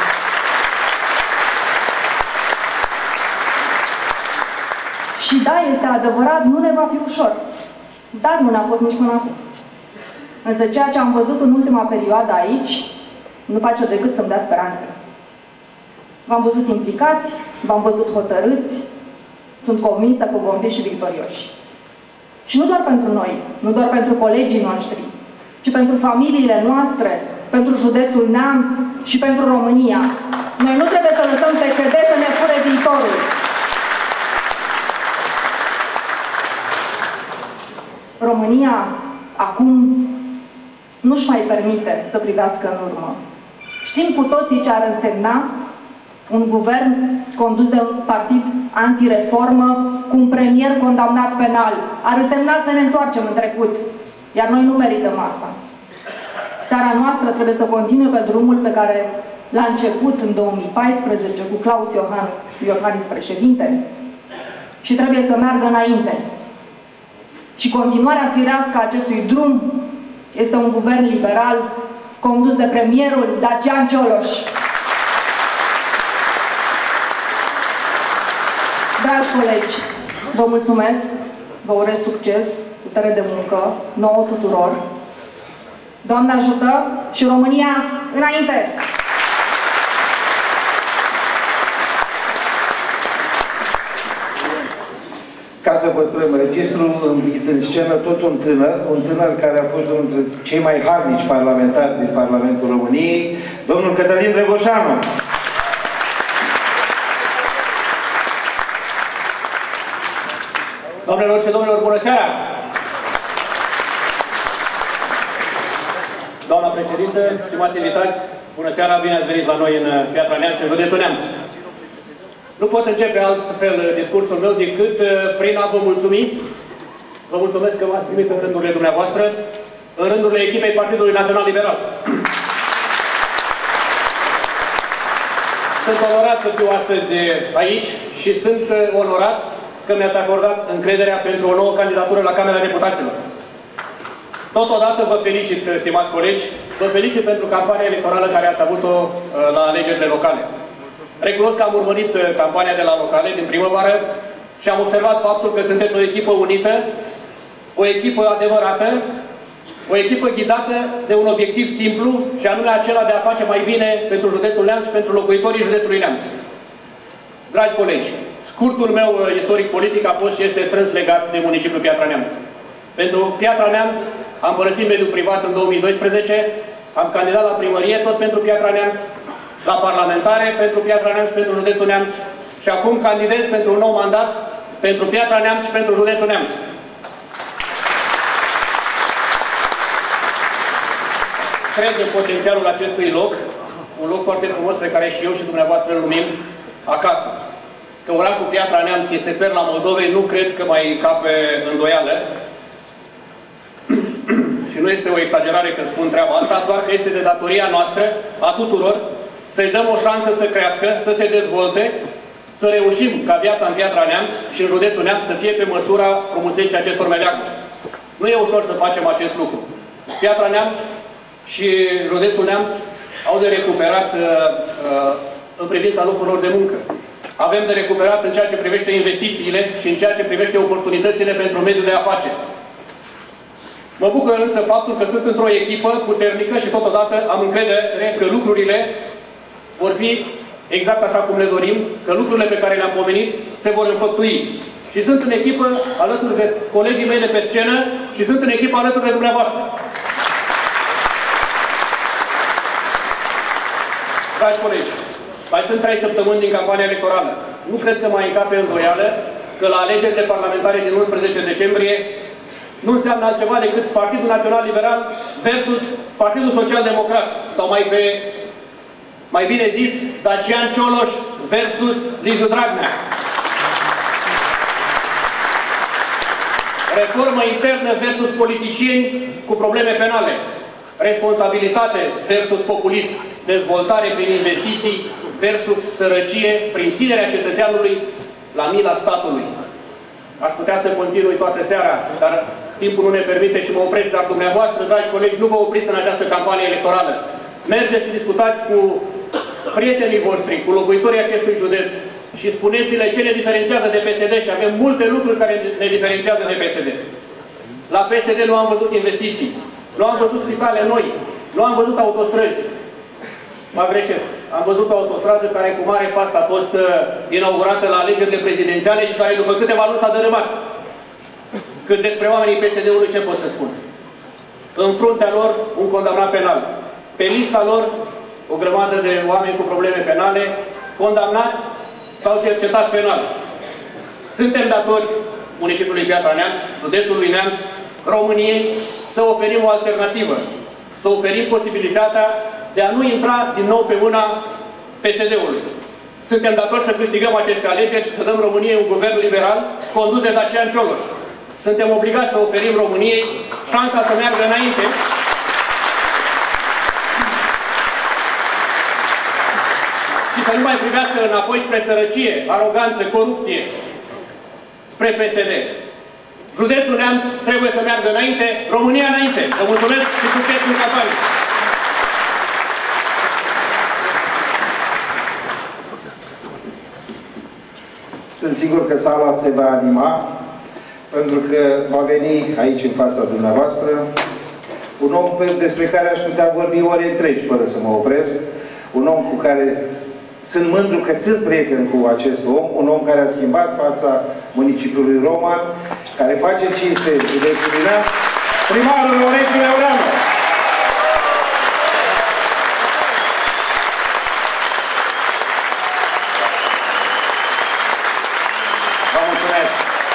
Speaker 6: Și da, este adevărat, nu ne va fi ușor. Dar nu ne-a fost nici până acum. Însă ceea ce am văzut în ultima perioadă aici nu face decât să-mi dea speranțe. V-am văzut implicați, v-am văzut hotărâți, sunt convinsă că vom fi și victorioși. Și nu doar pentru noi, nu doar pentru colegii noștri, ci pentru familiile noastre, pentru județul Neamț și pentru România. Noi nu trebuie să lăsăm PSD să ne fure viitorul. România acum nu-și mai permite să privească în urmă. Știm cu toții ce ar însemna un guvern condus de un partid antireformă cu un premier condamnat penal. Ar însemna să ne întoarcem în trecut. Iar noi nu merităm asta. Țara noastră trebuie să continue pe drumul pe care l-a început în 2014 cu Klaus Iohannis președinte și trebuie să meargă înainte. Și continuarea firească a acestui drum este un guvern liberal condus de premierul Dacian Cioloș. Dragi colegi, vă mulțumesc, vă urez succes, putere de muncă, nouă tuturor. Doamne ajută și România înainte!
Speaker 2: ca să păstrăm registrul, invit în scenă tot un tânăr care a fost unul dintre cei mai harnici parlamentari din Parlamentul României, domnul Cătălin Drăgoșanu.
Speaker 7: Doamnelor și domnilor, bună seara! Doamna președintă, stimați invitați, bună seara, bine ați venit la noi în Piatra Neamț și în județul Neamț. Nu pot începe altfel discursul meu decât prin a vă mulțumi. Vă mulțumesc că m-ați primit în rândurile dumneavoastră, în rândurile echipei Partidului Național Liberal. Sunt onorat să fiu astăzi aici și sunt onorat că mi-ați acordat încrederea pentru o nouă candidatură la Camera Deputaților. Totodată vă felicit, stimați colegi, vă felicit pentru campania electorală care ați avut-o la alegerile locale. Recunosc că am urmărit campania de la locale din primăvară și am observat faptul că sunteți o echipă unită, o echipă adevărată, o echipă ghidată de un obiectiv simplu și anume acela de a face mai bine pentru județul Neamț și pentru locuitorii județului Neamț. Dragi colegi, scurtul meu istoric politic a fost și este strâns legat de municipiul Piatra Neamț. Pentru Piatra Neamț am părăsit mediul privat în 2012, am candidat la primărie tot pentru Piatra Neamț, la parlamentare pentru Piatra Neamț și pentru județul Neamț și acum candidez pentru un nou mandat pentru Piatra Neamț și pentru județul Neamț. Cred în potențialul acestui loc, un loc foarte frumos pe care și eu și dumneavoastră îl numim acasă. Că orașul Piatra Neamț este perla Moldovei, nu cred că mai cape îndoială. Și nu este o exagerare când spun treaba asta, doar că este de datoria noastră, a tuturor, să-i dăm o șansă să crească, să se dezvolte, să reușim ca viața în Piatra Neamț și în județul Neamț să fie pe măsura frumuseții acestor meleaguri. Nu e ușor să facem acest lucru. Piatra Neamț și județul Neamț au de recuperat în privința locurilor de muncă. Avem de recuperat în ceea ce privește investițiile și în ceea ce privește oportunitățile pentru mediul de afaceri. Mă bucur însă faptul că sunt într-o echipă puternică și totodată am încredere că lucrurile vor fi exact așa cum le dorim, că lucrurile pe care le-am pomenit se vor înfăptui. Și sunt în echipă alături de colegii mei de pe scenă și sunt în echipă alături de dumneavoastră. Dragi colegi, mai sunt 3 săptămâni din campania electorală. Nu cred că mai încape îndoială că la alegerile parlamentare din 11 decembrie nu înseamnă altceva decât Partidul Național Liberal versus Partidul Social Democrat. Sau mai bine zis, Dacian Cioloș versus Liviu Dragnea. Reformă internă versus politicieni cu probleme penale. Responsabilitate versus populism. Dezvoltare prin investiții versus sărăcie prin ținerea cetățeanului la mila statului. Aș putea să continui toată seara, dar timpul nu ne permite și mă opresc, dar dumneavoastră, dragi colegi, nu vă opriți în această campanie electorală. Mergeți și discutați cu prietenii voștri, cu locuitorii acestui județ și spuneți-le ce ne diferențiază de PSD și avem multe lucruri care ne diferențiază de PSD. La PSD nu am văzut investiții, nu am văzut spitale noi, nu am văzut autostrăzi. Mă greșesc. Am văzut o autostradă care cu mare fast a fost inaugurată la alegerile prezidențiale și care după câteva luni s-a dărâmat. Cât despre oamenii PSD-ului, ce pot să spun? În fruntea lor, un condamnat penal. Pe lista lor, o grămadă de oameni cu probleme penale, condamnați sau cercetați penal. Suntem datori municipiului Piatra Neamț, județului Neamț, României, să oferim o alternativă. Să oferim posibilitatea de a nu intra din nou pe mâna PSD-ului. Suntem datori să câștigăm aceste alegeri și să dăm României un guvern liberal condus de Dacian Cioloș. Suntem obligați să oferim României șansa să meargă înainte și să nu mai privească înapoi spre sărăcie, aroganță, corupție, spre PSD. Județul Neamț trebuie să meargă înainte, România înainte. Vă mulțumesc și succes în campanie!
Speaker 2: Sunt sigur că sala se va anima, pentru că va veni aici în fața dumneavoastră un om despre care aș putea vorbi ore întregi, fără să mă opresc. Un om cu care sunt mândru că sunt prieten cu acest om, un om care a schimbat fața municipiului Roman, care face cinste județului Neamț, primarul Laurențiu Leoreanu.
Speaker 8: Vă mulțumesc!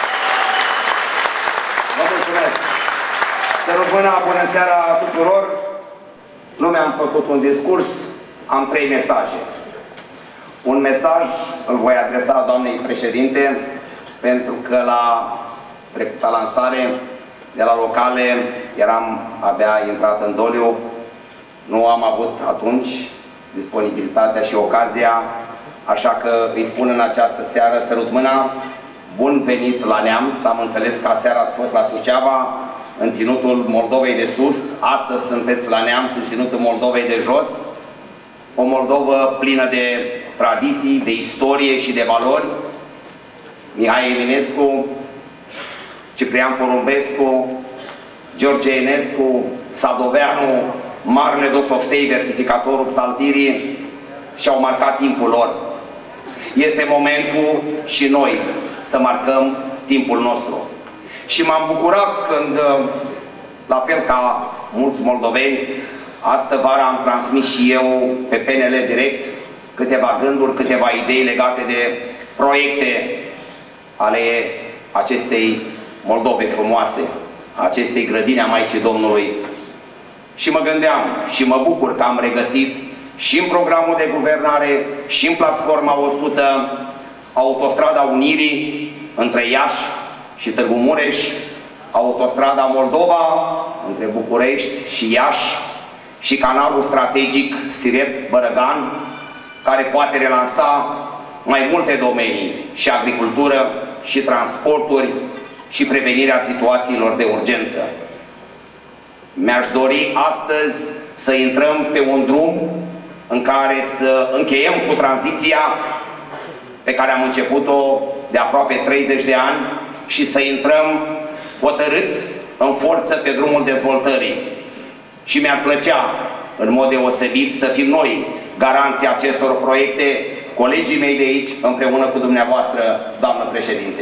Speaker 8: Vă mulțumesc! Sărut mâna, bună seara tuturor! Nu mi-am făcut un discurs, am 3 mesaje. Un mesaj îl voi adresa doamnei președinte, pentru că la trecuta lansare de la locale eram abia intrat în doliu, nu am avut atunci disponibilitatea și ocazia, așa că îi spun în această seară, sărut mâna, bun venit la Neamț. Am înțeles că aseară ați fost la Suceava, în Ținutul Moldovei de Sus, astăzi sunteți la Neamț, în Ținutul Moldovei de Jos, o Moldovă plină de tradiții, de istorie și de valori. Mihai Eminescu, Ciprian Porumbescu, George Enescu, Sadoveanu, Marele Dosoftei, versificatorul psaltirii, și-au marcat timpul lor. Este momentul și noi să marcăm timpul nostru. Și m-am bucurat când, la fel ca mulți moldoveni, astă vară am transmis și eu pe PNL Direct câteva gânduri, câteva idei legate de proiecte ale acestei Moldove frumoase, acestei grădini a Maicii Domnului. Și mă gândeam și mă bucur că am regăsit și în programul de guvernare și în platforma 100 autostrada Unirii între Iași și Târgu Mureș, autostrada Moldova între București și Iași și canalul strategic Siret-Bărăgan, care poate relansa mai multe domenii, și agricultură, și transporturi, și prevenirea situațiilor de urgență. Mi-aș dori astăzi să intrăm pe un drum în care să încheiem cu tranziția pe care am început-o de aproape 30 de ani și să intrăm hotărâți în forță pe drumul dezvoltării. Și mi-ar plăcea, în mod deosebit, să fim noi garanții acestor proiecte, colegii mei de aici, împreună cu dumneavoastră, doamnă președinte.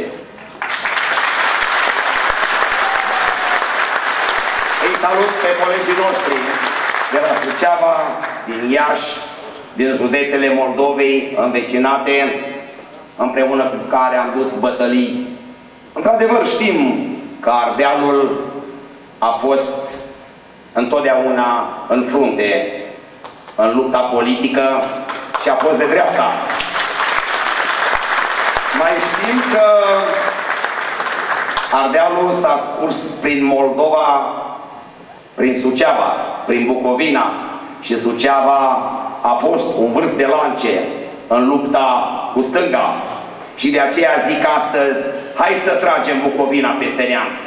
Speaker 8: Îi salut pe colegii noștri de la Suceava, din Iași, din județele Moldovei învecinate, împreună cu care am dus bătălii. Într-adevăr, știm că Ardealul a fost întotdeauna în frunte în lupta politică și a fost de dreapta. Mai știm că Ardealul s-a scurs prin Moldova, prin Suceava, prin Bucovina, și Suceava a fost un vârf de lance în lupta cu stânga. Și de aceea zic astăzi, hai să tragem Bucovina peste Neamț.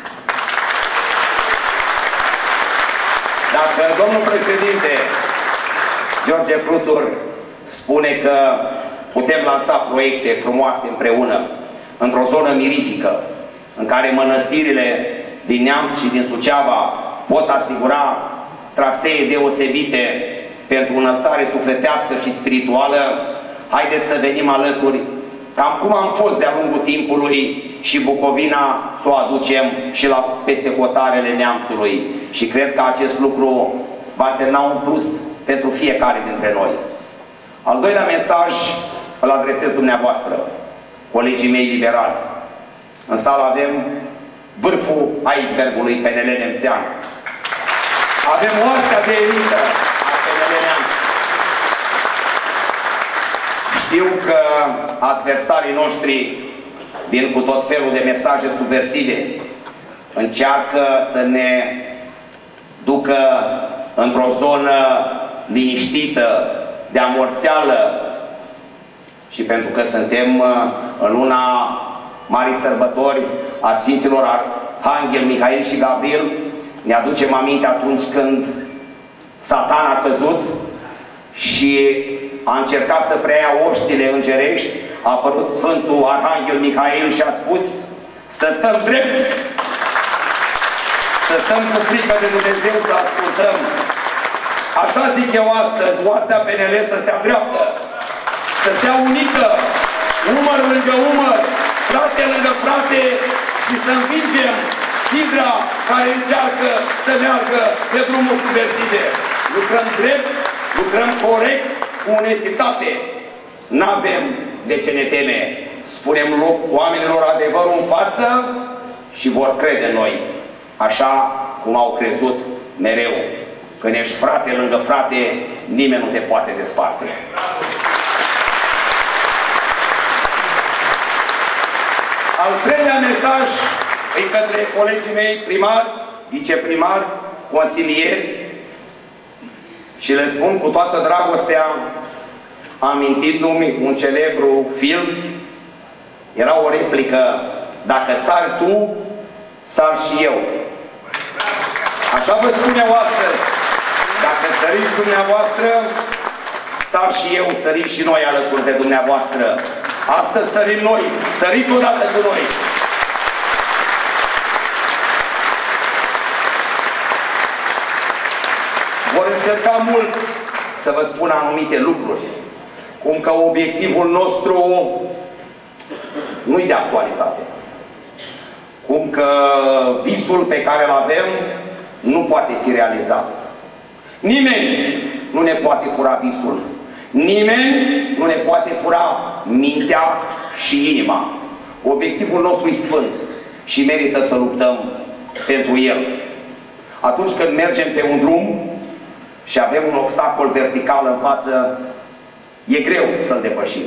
Speaker 8: Dacă domnul președinte George Frutur spune că putem lansa proiecte frumoase împreună, într-o zonă mirifică, în care mănăstirile din Neamț și din Suceava pot asigura trasee deosebite pentru înălțare sufletească și spirituală, haideți să venim alături, cam cum am fost de-a lungul timpului, și Bucovina să o aducem și la peste hotarele Neamțului. Și cred că acest lucru va semna un plus pentru fiecare dintre noi. Al doilea mesaj îl adresez dumneavoastră, colegii mei liberali. În sală avem vârful icebergului PNL nemțean. Avem oastea de elită a PNL Neamț. Știu că adversarii noștri vin cu tot felul de mesaje subversive. Încearcă să ne ducă într-o zonă liniștită, de amorțeală. Și pentru că suntem în luna Marii Sărbători a Sfinților Arhanghel, Mihail și Gavril, ne aducem aminte atunci când Satan a căzut și a încercat să preia oștile îngerești, a apărut Sfântul Arhanghel Mihail și a spus să stăm drepți, să stăm cu frică de Dumnezeu, să ascultăm. Așa zic eu astăzi, oastea PNL să stea dreaptă, să stea unită, umăr lângă umăr, frate lângă frate și să învingem hidra care încearcă să meargă pe drumul subversive. Lucrăm drept, lucrăm corect, cu onestitate. N-avem de ce ne teme. Spunem oamenilor adevărul în față și vor crede în noi. Așa cum au crezut mereu. Când ești frate lângă frate, nimeni nu te poate desparte. Al treilea mesaj e către colegii mei primari, viceprimari, consilieri și le spun cu toată dragostea, amintindu-mi un celebru film, era o replică: dacă sari tu, sar și eu. Așa vă spun eu astăzi, dacă săriți dumneavoastră, sar și eu, sărim și noi alături de dumneavoastră. Astăzi sărim noi, săriți odată cu noi. Vor încerca mulți să vă spun anumite lucruri, cum că obiectivul nostru nu-i de actualitate, cum că visul pe care îl avem nu poate fi realizat. Nimeni nu ne poate fura visul. Nimeni nu ne poate fura mintea și inima. Obiectivul nostru e sfânt și merită să luptăm pentru el. Atunci când mergem pe un drum și avem un obstacol vertical în față, e greu să-l depășim.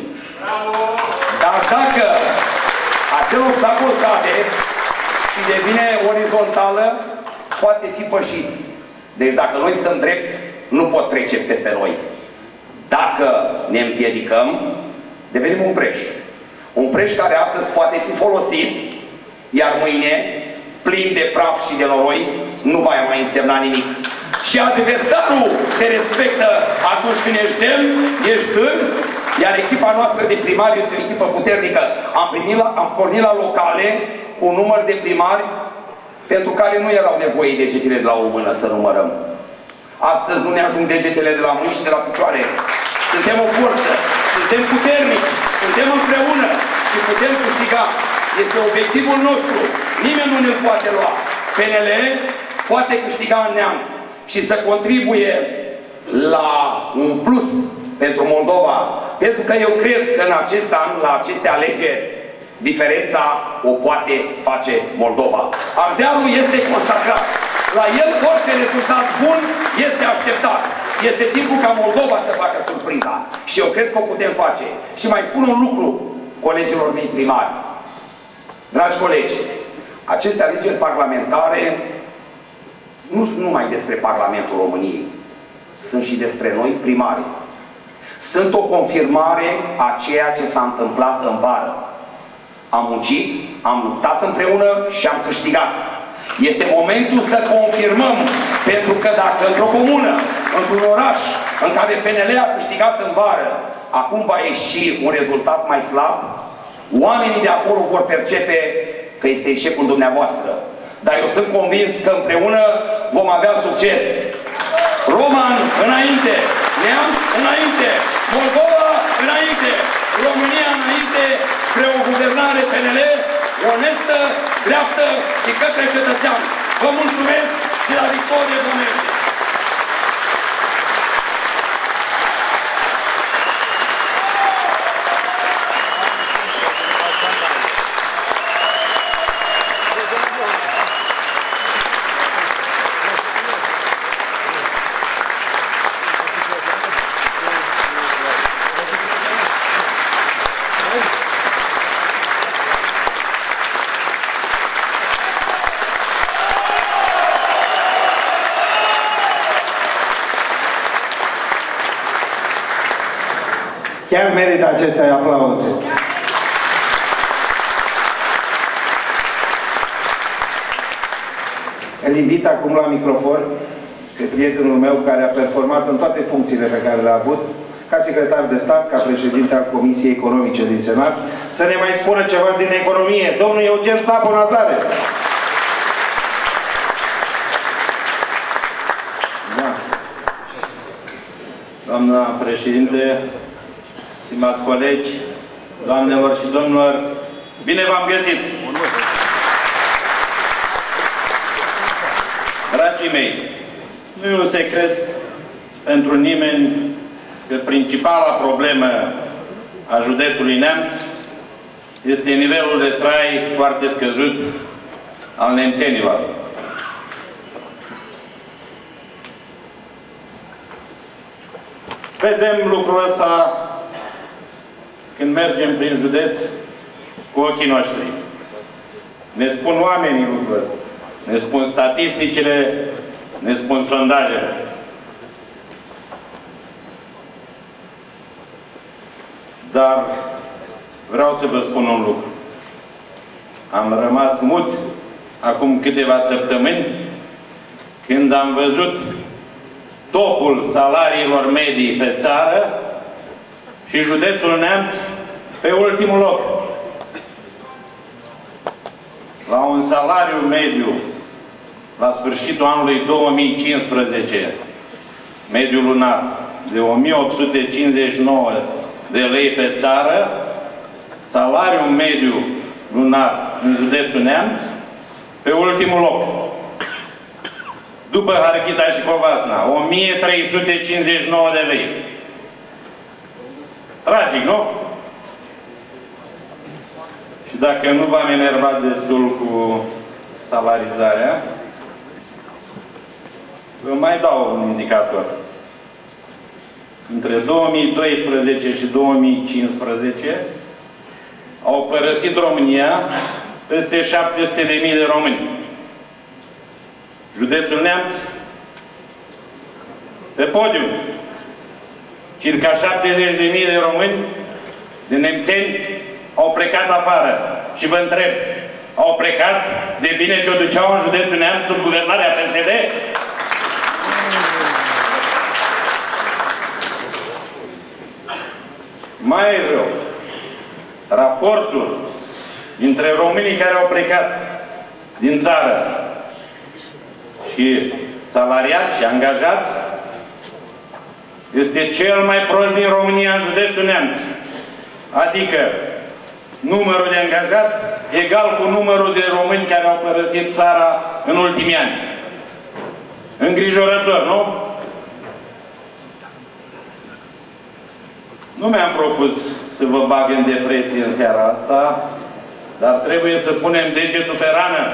Speaker 8: Dar dacă acel obstacol cade și devine orizontală, poate fi pășit. Deci dacă noi stăm drepți, nu pot trece peste noi. Dacă ne împiedicăm, devenim un preș. Un preș care astăzi poate fi folosit, iar mâine, plin de praf și de noroi, nu va mai însemna nimic. Și adversarul te respectă atunci când ești demn, ești dâns, iar echipa noastră de primari este o echipă puternică. Am pornit la locale cu un număr de primari pentru care nu erau nevoie degetele de la o mână să numărăm. Astăzi nu ne ajung degetele de la mâini și de la picioare. Suntem o forță, suntem puternici, suntem împreună și putem câștiga. Este obiectivul nostru. Nimeni nu ne-l poate lua. PNL poate câștiga în Neamț și să contribuie la un plus pentru Moldova. Pentru că eu cred că în acest an, la aceste alegeri, diferența o poate face Moldova. Ardealul este consacrat. La el orice rezultat bun este așteptat. Este timpul ca Moldova să facă surpriza. Și eu cred că o putem face. Și mai spun un lucru colegilor mei primari. Dragi colegi, aceste alegeri parlamentare nu sunt numai despre Parlamentul României. Sunt și despre noi, primarii. Sunt o confirmare a ceea ce s-a întâmplat în vară. Am muncit, am luptat împreună și am câștigat. Este momentul să confirmăm, pentru că dacă într-o comună, într-un oraș în care PNL a câștigat în vară, acum va ieși un rezultat mai slab, oamenii de acolo vor percepe că este eșecul dumneavoastră. Dar eu sunt convins că împreună vom avea succes. Roman înainte, Neamț înainte, Moldova înainte, România înainte, spre o guvernare PNL onestă, dreaptă și către cetățean. Vă mulțumesc și la victorie vă merge!
Speaker 2: Chiar merită aceste aplauze. Îl invit acum la microfon pe prietenul meu care a performat în toate funcțiile pe care le-a avut, ca secretar de stat, ca președinte al Comisiei Economice din Senat, să ne mai spună ceva din economie. Domnul Eugen Țapu Nazare.
Speaker 9: Da. Doamna președinte, stimați colegi, doamnelor și domnilor, Bine v-am găsit! Dragii mei, nu e un secret pentru nimeni că principala problemă a județului Neamț este nivelul de trai foarte scăzut al nemțenilor. Vedem lucrul ăsta când mergem prin județ cu ochii noștri. Ne spun oamenii lucrul ăsta. Ne spun statisticile, ne spun sondajele. Dar vreau să vă spun un lucru. Am rămas mut acum câteva săptămâni când am văzut topul salariilor medii pe țară și județul Neamț pe ultimul loc. La un salariu mediu la sfârșitul anului 2015, mediu lunar, de 1859 de lei pe țară, salariul mediu lunar în județul Neamț pe ultimul loc. După Harghita și Covasna, 1359 de lei. Tragic, nu? Și dacă nu v-am enervat destul cu salarizarea, vă mai dau un indicator. Între 2012 și 2015 au părăsit România peste 700.000 de români. Județul Neamț pe podium. Circa 70.000 de români, de nemțeni, au plecat afară. Și vă întreb, au plecat de bine ce o duceau în județul Neamț sub guvernarea PSD? Mai rău, raportul dintre românii care au plecat din țară și salariați și angajați este cel mai prost din România în județul Neamț. Adică numărul de angajați egal cu numărul de români care au părăsit țara în ultimii ani. Îngrijorător, nu? Nu mi-am propus să vă bag în depresie în seara asta, dar trebuie să punem degetul pe rană.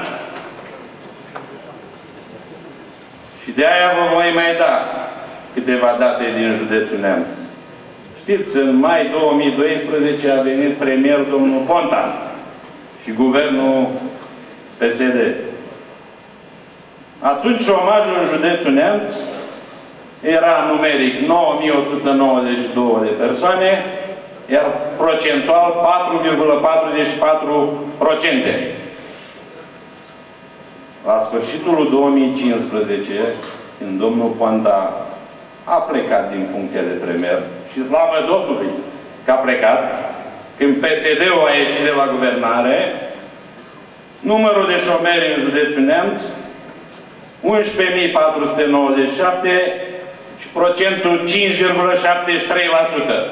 Speaker 9: Și de aia vă voi mai da câteva date din județul Neamț. Știți, în mai 2012 a venit premier domnul Ponta și guvernul PSD. Atunci șomajul în județul Neamț era numeric 9.192 de persoane, iar procentual 4,44%. La sfârșitul lui 2015, când domnul Ponta a plecat din funcția de premier, și slavă Domnului că a plecat, când PSD-ul a ieșit de la guvernare, numărul de șomeri în județul Neamț, 11.497 și procentul 5,73%.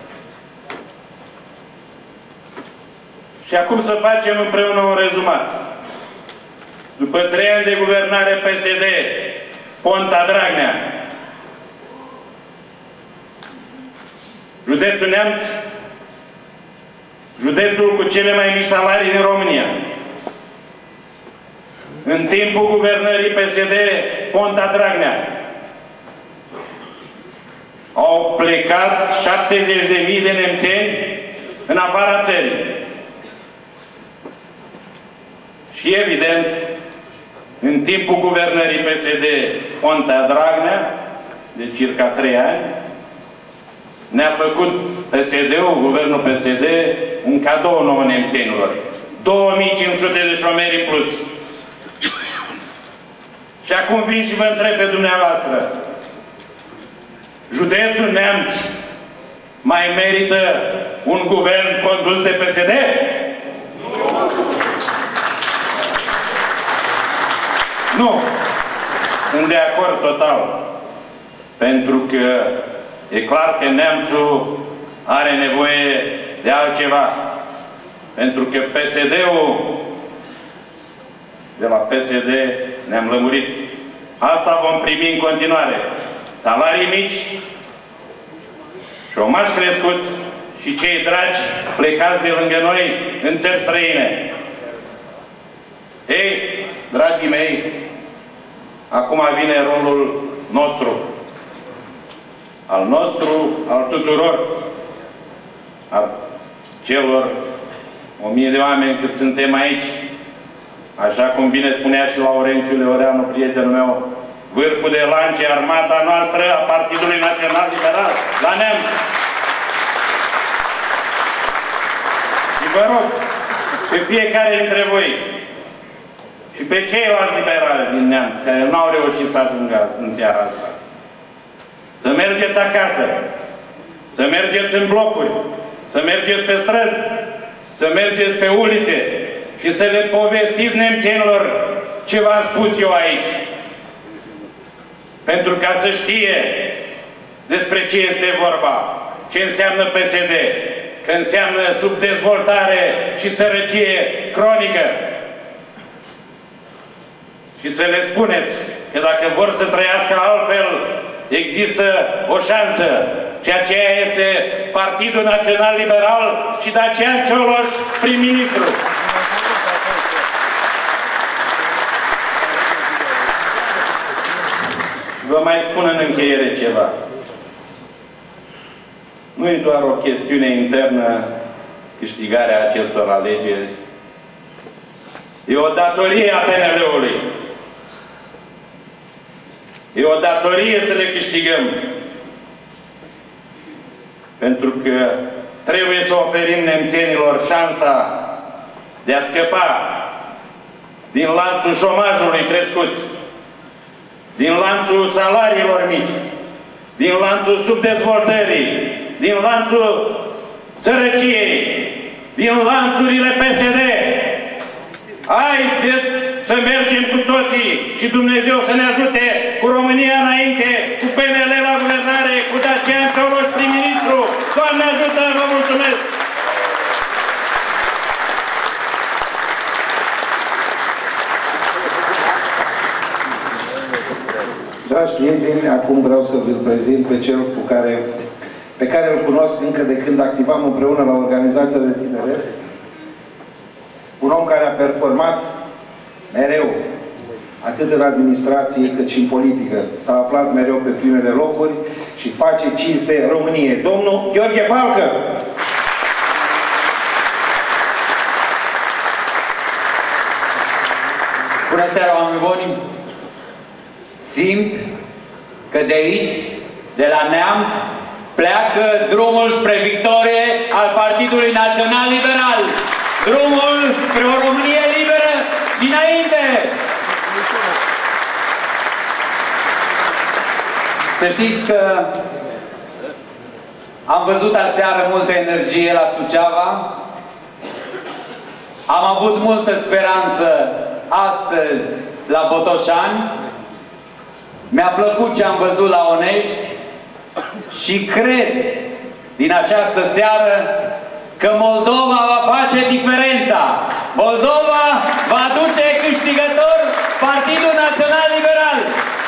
Speaker 9: Și acum să facem împreună un rezumat. După 3 ani de guvernare PSD, Ponta-Dragnea, județul Neamț, județul cu cele mai mici salarii din România. În timpul guvernării PSD, Ponta-Dragnea, au plecat 70.000 de nemțeni în afara țării. Și evident, în timpul guvernării PSD Ponta-Dragnea, de circa 3 ani, ne-a făcut PSD-ul, guvernul PSD, un cadou nouă nemțenilor. 2500 de șomeri în plus. Și acum vin și vă întreb pe dumneavoastră. Județul Neamț mai merită un guvern condus de PSD? Nu. Sunt de acord total. Pentru că e clar că Neamțul are nevoie de altceva. Pentru că PSD-ul, de la PSD ne-am lămurit. Asta vom primi în continuare. Salarii mici, șomaj crescut și cei dragi plecați de lângă noi în țări străine. Ei, dragii mei, acum vine rolul nostru. Al nostru, al tuturor, al celor 1000 de oameni cât suntem aici. Așa cum bine spunea și Laurențiu Leoreanu, prietenul meu, vârful de lance, armata noastră a Partidului Național Liberal la Neamț. Și vă rog, pe fiecare dintre voi și pe ceilalți liberali din Neamț, care nu au reușit să ajungă în seara asta, să mergeți acasă, să mergeți în blocuri, să mergeți pe străzi, să mergeți pe ulițe și să le povestiți nemțenilor ce v-am spus eu aici. Pentru ca să știe despre ce este vorba, ce înseamnă PSD, că înseamnă subdezvoltare și sărăcie cronică. Și să le spuneți că dacă vor să trăiască altfel, există o șansă. Și aceea este Partidul Național Liberal și Dacian Cioloș, prim-ministru. Vă mai spun în încheiere ceva. Nu e doar o chestiune internă câștigarea acestor alegeri. E o datorie a PNL-ului. E o datorie să le câștigăm. Pentru că trebuie să oferim nemțenilor șansa de a scăpa din lanțul șomajului crescut, din lanțul salariilor mici, din lanțul subdezvoltării, din lanțul sărăciei, din lanțurile PSD. Haideți să mergem cu toții și Dumnezeu să ne ajute cu România înainte, cu PNL la guvernare, cu Dacian Cioloș prim-ministru. Doamne ajută, vă mulțumesc!
Speaker 2: Dragi prieteni, acum vreau să vi-l prezint pe cel pe care îl cunosc încă de când activam împreună la organizația de tineret. Un om care a performat mereu, atât în administrație cât și în politică. S-a aflat mereu pe primele locuri și face cinste României. Domnul Gheorghe Falcă!
Speaker 10: Bună seara, oameni buni! Simt că de aici, de la Neamț, pleacă drumul spre victorie al Partidului Național Liberal. Drumul spre o Românie liberă și înainte! Să știți că am văzut aseară multă energie la Suceava. Am avut multă speranță astăzi la Botoșani. Mi-a plăcut ce am văzut la Onești și cred din această seară că Moldova va face diferența. Moldova va aduce câștigător Partidul Național Liberal.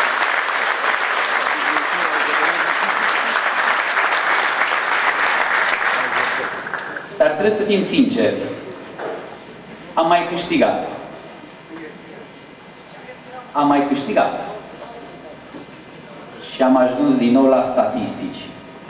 Speaker 10: Dar trebuie să fim sinceri. Am mai câștigat. Am mai câștigat. Și am ajuns din nou la statistici.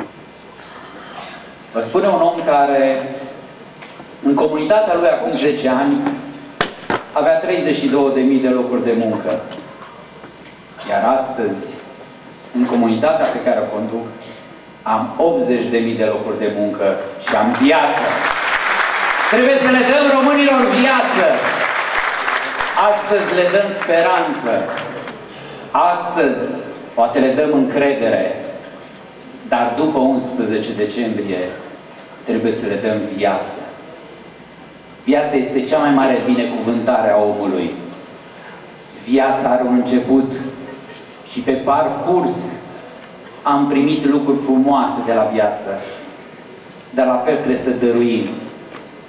Speaker 10: Vă spune un om care în comunitatea lui acum 10 ani avea 32.000 de locuri de muncă. Iar astăzi, în comunitatea pe care o conduc, am 80.000 de locuri de muncă și am viață. Trebuie să le dăm românilor viață. Astăzi le dăm speranță. Astăzi poate le dăm încredere. Dar după 11 decembrie trebuie să le dăm viață. Viața este cea mai mare binecuvântare a omului. Viața are un început și pe parcurs am primit lucruri frumoase de la viață. Dar la fel trebuie să dăruim.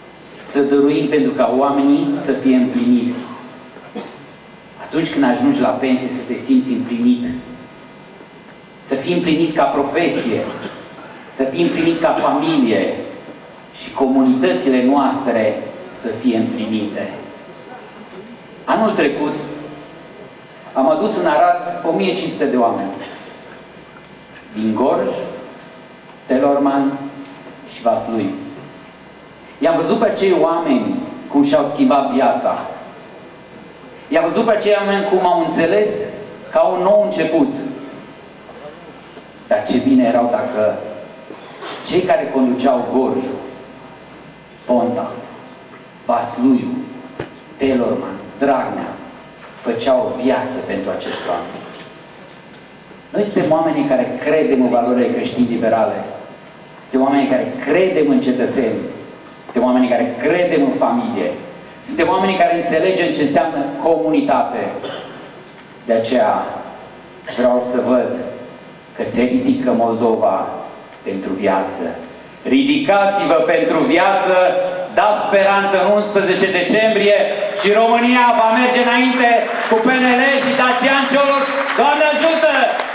Speaker 10: să dăruim pentru ca oamenii să fie împliniți. Atunci când ajungi la pensie să te simți împlinit. Să fii împlinit ca profesie, să fii împlinit ca familie și comunitățile noastre să fie împlinite. Anul trecut am adus în Arad 1500 de oameni. Din Gorj, Telorman și Vaslui. I-am văzut pe acei oameni cum și-au schimbat viața. I-am văzut pe acei oameni cum au înțeles ca un nou început. Dar ce bine erau dacă cei care conduceau Gorjul, Ponta, Vasluiu, Telorman, Dragnea, făceau o viață pentru acești oameni. Noi suntem oamenii care credem în valorile creștin-liberale. Suntem oamenii care credem în cetățeni. Suntem oamenii care credem în familie. Suntem oamenii care înțelegem ce înseamnă comunitate. De aceea vreau să văd că se ridică Moldova pentru viață. Ridicați-vă pentru viață, dați speranță în 11 decembrie și România va merge înainte cu PNL și Dacian Cioloș. Doamne ajută!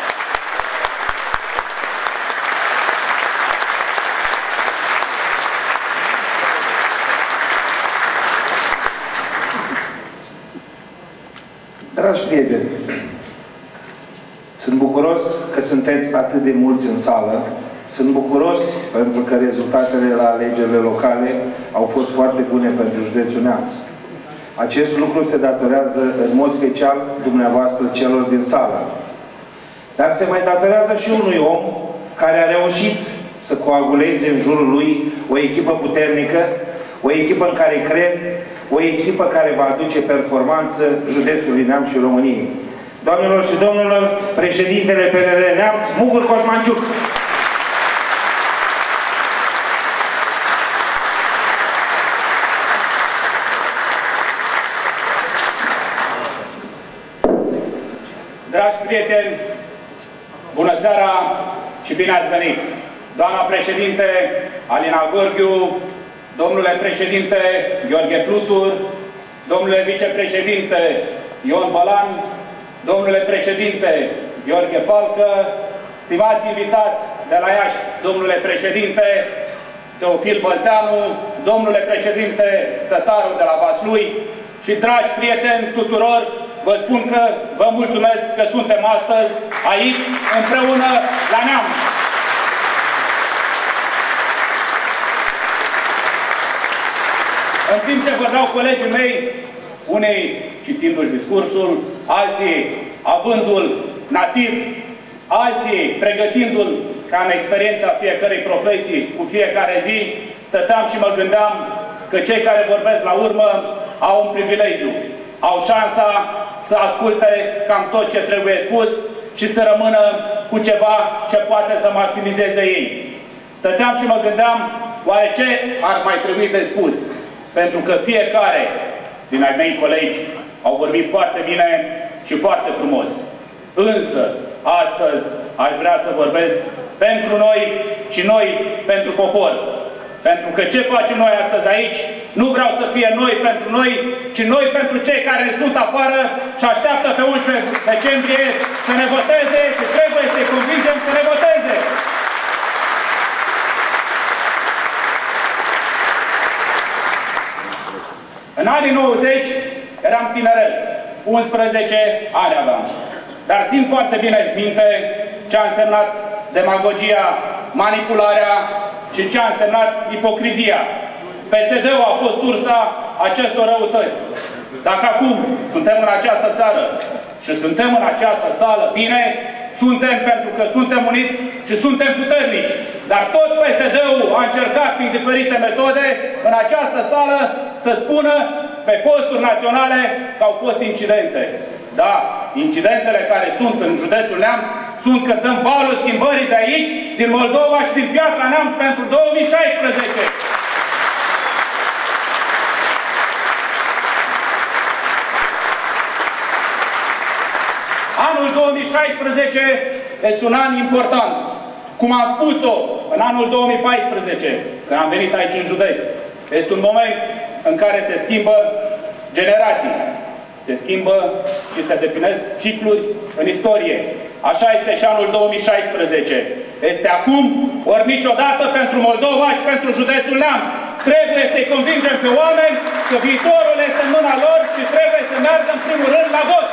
Speaker 2: Dragi prieteni, sunt bucuros că sunteți atât de mulți în sală. Sunt bucuros pentru că rezultatele la alegerile locale au fost foarte bune pentru județul Neamț. Acest lucru se datorează în mod special dumneavoastră celor din sală. Dar se mai datorează și unui om care a reușit să coaguleze în jurul lui o echipă puternică, o echipă în care cred, o echipă care va aduce performanță județului Neamț și României. Doamnelor și domnilor, președintele PNL Neamț, Mugur Cosmanciuc.
Speaker 11: Dragi prieteni, bună seara și bine ați venit! Doamna președinte Alina Gorghiu, domnule președinte Gheorghe Flutur, domnule vicepreședinte Ion Bălan, domnule președinte Gheorghe Falcă, stimați invitați de la Iași, domnule președinte Teofil Bălteanu, domnule președinte Tătaru de la Vaslui și dragi prieteni tuturor, vă spun că vă mulțumesc că suntem astăzi aici, împreună, la Neamț. În timp ce vorbeau colegii mei, unei citindu-și discursul, alții avându-l nativ, alții pregătindu-l ca în experiența fiecărei profesii cu fiecare zi, stăteam și mă gândeam că cei care vorbesc la urmă au un privilegiu. Au șansa să asculte cam tot ce trebuie spus și să rămână cu ceva ce poate să maximizeze ei. Stăteam și mă gândeam, oare ce ar mai trebui de spus? Pentru că fiecare din ai mei colegi au vorbit foarte bine și foarte frumos. Însă, astăzi aș vrea să vorbesc pentru noi și noi pentru popor. Pentru că ce facem noi astăzi aici, nu vreau să fie noi pentru noi, ci noi pentru cei care sunt afară și așteaptă pe 11 decembrie să ne voteze și trebuie să-i convingem să ne voteze. În anii 90 eram tinerel, 11 ani aveam. Dar țin foarte bine minte ce a însemnat demagogia, manipularea și ce a însemnat ipocrizia. PSD-ul a fost sursa acestor răutăți. Dacă acum suntem în această seară și suntem în această sală, bine, suntem pentru că suntem uniți și suntem puternici. Dar tot PSD-ul a încercat prin diferite metode în această sală să spună pe posturi naționale că au fost incidente. Da, incidentele care sunt în județul Neamț sunt că dăm valul schimbării de aici, din Moldova și din Piatra Neamț pentru 2016. Anul 2016 este un an important. Cum am spus-o în anul 2014, când am venit aici în județ, este un moment în care se schimbă generații. Se schimbă și se definesc cicluri în istorie. Așa este și anul 2016. Este acum, ori niciodată, pentru Moldova și pentru județul Neamț. Trebuie să-i convingem pe oameni că viitorul este în mâna lor și trebuie să meargă în primul rând la vot.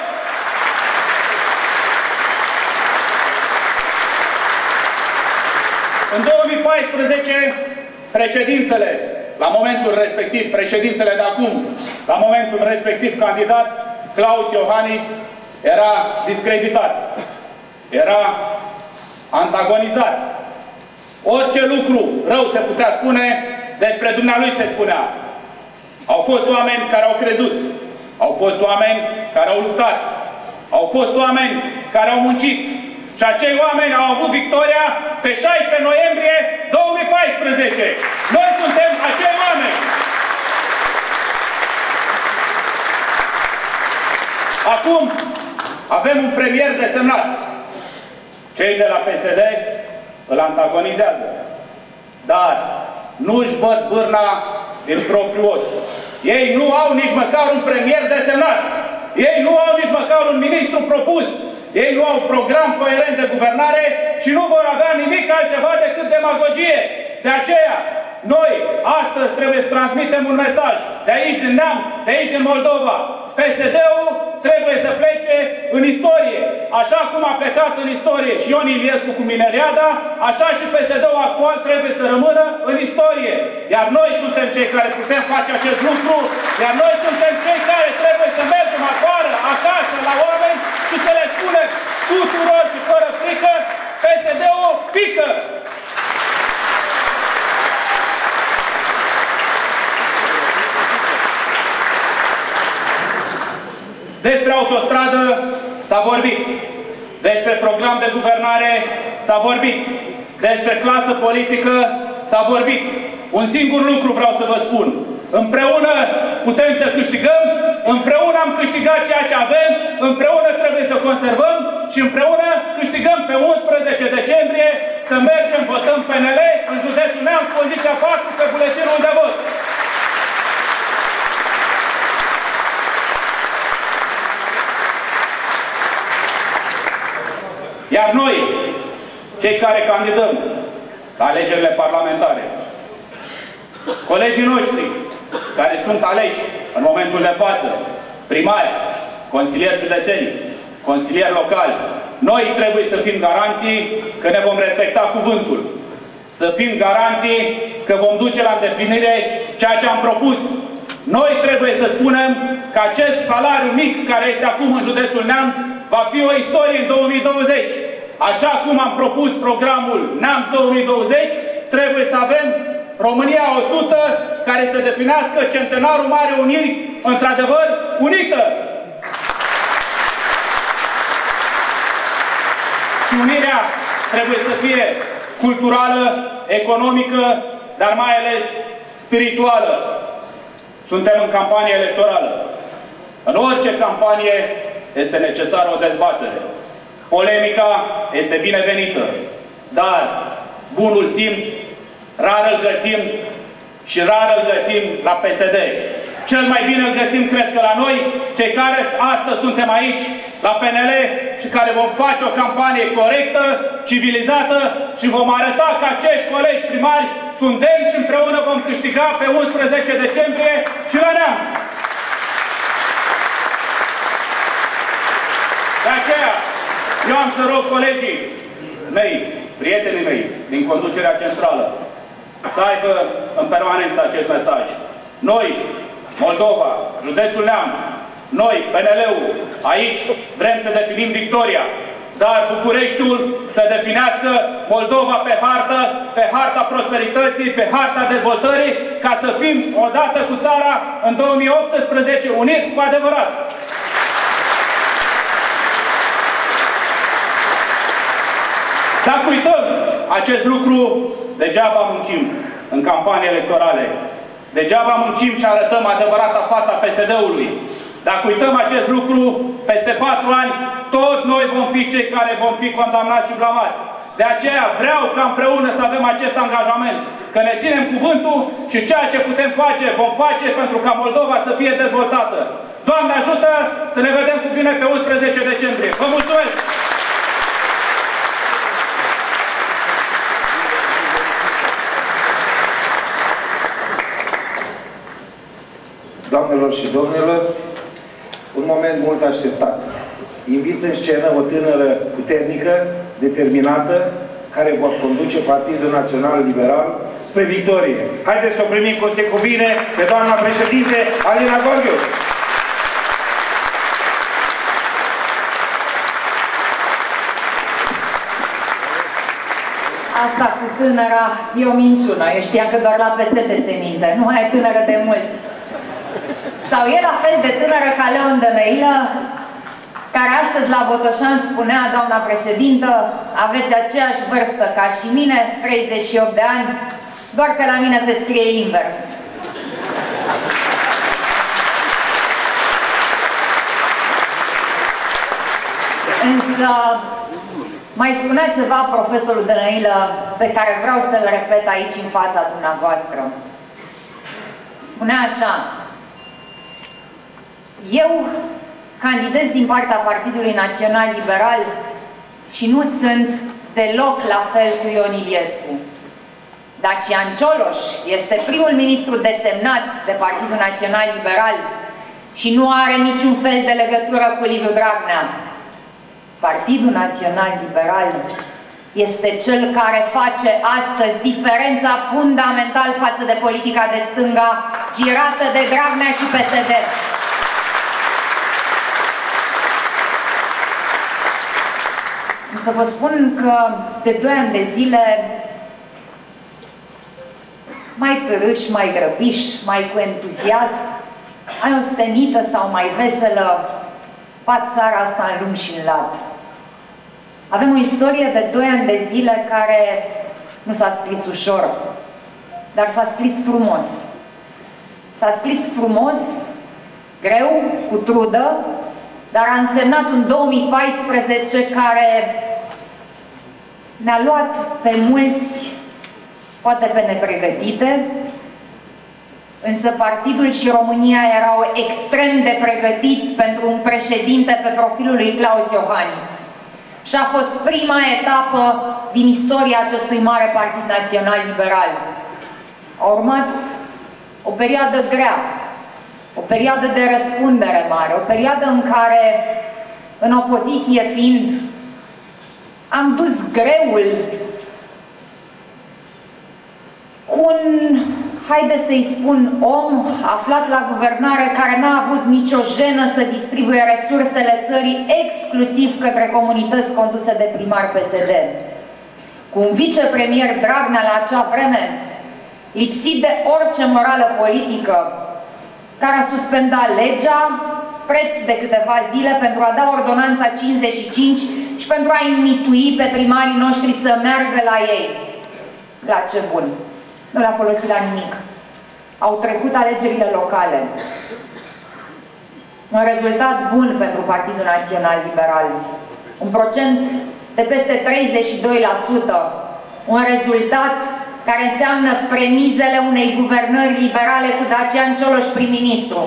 Speaker 11: În 2014, președintele, la momentul respectiv, președintele de acum, la momentul respectiv candidat, Klaus Iohannis, era discreditat, era antagonizat. Orice lucru rău se putea spune, despre dumnealui se spunea. Au fost oameni care au crezut, au fost oameni care au luptat, au fost oameni care au muncit. Și acei oameni au avut victoria pe 16 noiembrie 2014. Noi suntem acei oameni. Acum avem un premier desemnat. Cei de la PSD îl antagonizează. Dar nu își văd bârna din propriul ochi. Ei nu au nici măcar un premier desemnat. Ei nu au nici măcar un ministru propus. Ei nu au program coerent de guvernare și nu vor avea nimic altceva decât demagogie. De aceea, noi astăzi trebuie să transmitem un mesaj de aici din Neamț, de aici din Moldova. PSD-ul trebuie să plece în istorie. Așa cum a plecat în istorie și Ion Iliescu cu Mineriada, așa și PSD-ul actual trebuie să rămână în istorie. Iar noi suntem cei care putem face acest lucru, iar noi suntem cei care trebuie să mergem afară, acasă, la oameni și să le spunem tuturor și fără frică, PSD-ul pică! Despre autostradă s-a vorbit. Despre program de guvernare s-a vorbit. Despre clasă politică s-a vorbit. Un singur lucru vreau să vă spun. Împreună putem să câștigăm, împreună am câștigat ceea ce avem, împreună trebuie să conservăm și împreună câștigăm pe 11 decembrie să mergem, votăm PNL în județul Neamț, poziția 4 pe buletinul de vot. Iar noi, cei care candidăm la alegerile parlamentare, colegii noștri care sunt aleși în momentul de față, primari, consilieri județeni, consilieri locali, noi trebuie să fim garanții că ne vom respecta cuvântul. Să fim garanții că vom duce la îndeplinire ceea ce am propus. Noi trebuie să spunem că acest salariu mic care este acum în județul Neamț va fi o istorie în 2020. Așa cum am propus programul Neamț 2020, trebuie să avem România 100 care să definească centenarul Marii Uniri într-adevăr unită. Și unirea trebuie să fie culturală, economică, dar mai ales spirituală. Suntem în campanie electorală. În orice campanie este necesară o dezbatere. Polemica este binevenită, dar bunul simț rar îl găsim și rar îl găsim la PSD. Cel mai bine îl găsim, cred că, la noi, cei care astăzi suntem aici, la PNL, și care vom face o campanie corectă, civilizată și vom arăta că acești colegi primari sunt demni și împreună vom câștiga pe 11 decembrie și la Neamț. De aceea, eu am să rog colegii mei, prietenii mei, din conducerea centrală, să aibă în permanență acest mesaj. Noi, Moldova, județul Neamț, noi, PNL-ul, aici vrem să definim victoria, dar Bucureștiul să definească Moldova pe harta prosperității, pe harta dezvoltării, ca să fim odată cu țara în 2018 uniți cu adevărat. Dacă uităm acest lucru, degeaba muncim în campanii electorale. Degeaba muncim și arătăm adevărata fața PSD-ului. Dacă uităm acest lucru, peste 4 ani, tot noi vom fi cei care vom fi condamnați și blamați. De aceea vreau ca împreună să avem acest angajament, că ne ținem cuvântul și ceea ce putem face, vom face pentru ca Moldova să fie dezvoltată. Doamne ajută să ne vedem cu bine pe 11 decembrie. Vă mulțumesc!
Speaker 2: Doamnelor și domnilor, un moment mult așteptat. Invit în scenă o tânără puternică, determinată, care va conduce Partidul Național Liberal spre victorie. Haideți să o primim cu se cuvine pe doamna președinte Alina Gorghiu.
Speaker 12: Asta cu tânăra e o minciună. Eu știam că doar la PSD se minte. Nu mai e tânără de mult. Sau e la fel de tânără ca Leon Dănăilă, care astăzi la Botoșan spunea, doamna președintă, aveți aceeași vârstă ca și mine, 38 de ani, doar că la mine se scrie invers. Însă mai spunea ceva profesorul Dănăilă pe care vreau să-l repet aici în fața dumneavoastră. Spunea așa: eu candidez din partea Partidului Național Liberal și nu sunt deloc la fel cu Ion Iliescu. Dacian Cioloș este primul ministru desemnat de Partidul Național Liberal și nu are niciun fel de legătură cu Liviu Dragnea. Partidul Național Liberal este cel care face astăzi diferența fundamental față de politica de stânga girată de Dragnea și PSD. Să vă spun că de 2 ani de zile, mai târâș, mai grăbiș, mai cu entuziasm, mai ostenită sau mai veselă, bat țara asta în lung și în lat. Avem o istorie de 2 ani de zile care nu s-a scris ușor, dar s-a scris frumos. S-a scris frumos, greu, cu trudă, dar a însemnat un 2014 care ne-a luat pe mulți, poate pe nepregătite, însă partidul și România erau extrem de pregătiți pentru un președinte pe profilul lui Klaus Iohannis. Și a fost prima etapă din istoria acestui mare partid național liberal. A urmat o perioadă grea, o perioadă de răspundere mare, o perioadă în care, în opoziție fiind, am dus greul cu un, haide să-i spun, om aflat la guvernare care n-a avut nicio jenă să distribuie resursele țării exclusiv către comunități conduse de primar PSD. Cu un vicepremier Dragnea la acea vreme, lipsit de orice morală politică, care a suspendat legea preț de câteva zile pentru a da ordonanța 55 și pentru a-i mitui pe primarii noștri să meargă la ei. La ce bun! Nu le-a folosit la nimic. Au trecut alegerile locale. Un rezultat bun pentru Partidul Național Liberal. Un procent de peste 32%. Un rezultat care înseamnă premizele unei guvernări liberale cu Dacian Cioloș prim-ministru.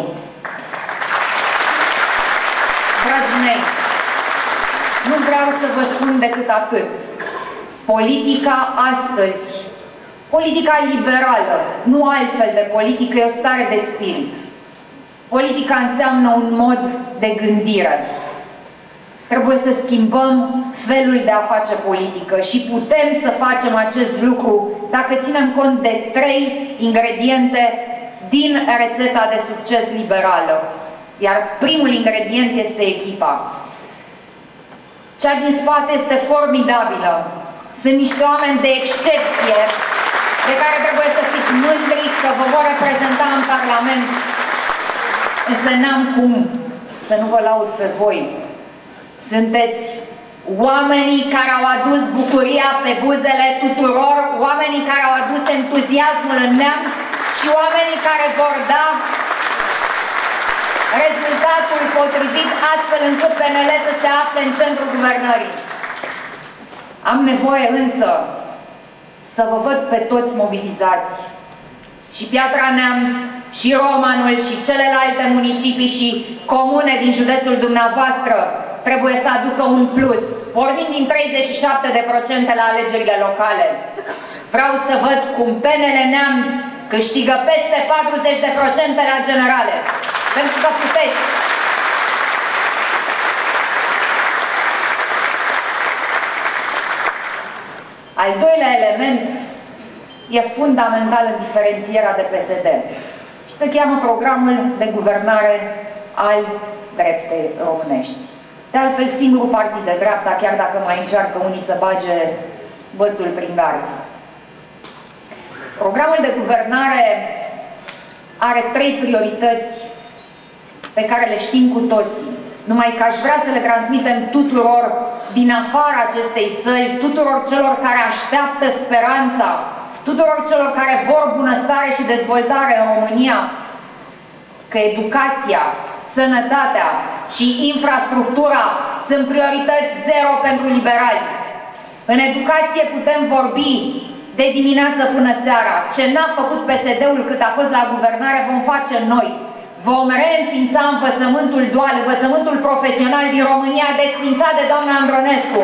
Speaker 12: Dragii mei, nu vreau să vă spun decât atât. Politica astăzi, politica liberală, nu altfel de politică, e o stare de spirit. Politica înseamnă un mod de gândire. Trebuie să schimbăm felul de a face politică și putem să facem acest lucru dacă ținem cont de 3 ingrediente din rețeta de succes liberală. Iar primul ingredient este echipa. Cea din spate este formidabilă. Sunt niște oameni de excepție de care trebuie să fiți mândri că vă vor reprezenta în Parlament. Însă n-am cum să nu vă laud pe voi. Sunteți oamenii care au adus bucuria pe buzele tuturor, oamenii care au adus entuziasmul în neamț și oamenii care vor da rezultatul potrivit astfel încât PNL să se afle în centrul guvernării. Am nevoie însă să vă văd pe toți mobilizați. Și Piatra Neamț, și Romanul, și celelalte municipii și comune din județul dumneavoastră trebuie să aducă un plus. Pornim din 37% la alegerile locale. Vreau să văd cum PNL Neamț câștigă peste 40% la generale. Pentru că puteți. Al doilea element e fundamental în diferențierea de PSD și se cheamă Programul de Guvernare al Dreptei Românești. De altfel, singurul partid de dreapta, chiar dacă mai încearcă unii să bage bățul prin gard. Programul de guvernare are 3 priorități pe care le știm cu toții. Numai că aș vrea să le transmitem tuturor din afara acestei săli, tuturor celor care așteaptă speranța, tuturor celor care vor bunăstare și dezvoltare în România, că educația, sănătatea și infrastructura sunt priorități zero pentru liberali. În educație putem vorbi de dimineață până seara. Ce n-a făcut PSD-ul cât a fost la guvernare, vom face noi. Vom reînființa învățământul dual, învățământul profesional din România, desfințat de doamna Andronescu.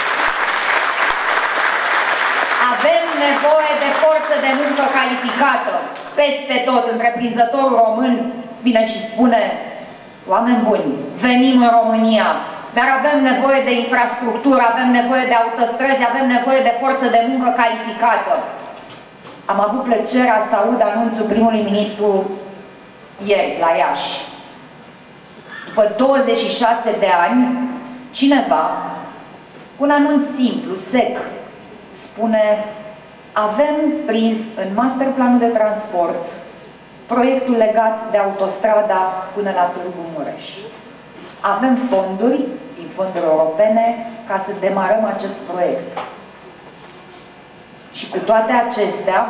Speaker 12: Avem nevoie de forță de muncă calificată. Peste tot, întreprinzătorul român vine și spune: oameni buni, venim în România, dar avem nevoie de infrastructură, avem nevoie de autostrăzi, avem nevoie de forță de muncă calificată. Am avut plăcerea să aud anunțul primului ministru ieri, la Iași. După 26 de ani, cineva, un anunț simplu, sec, spune: avem prins în masterplanul de transport proiectul legat de autostrada până la Târgu Mureș. Avem fonduri din fonduri europene ca să demarăm acest proiect. Și cu toate acestea,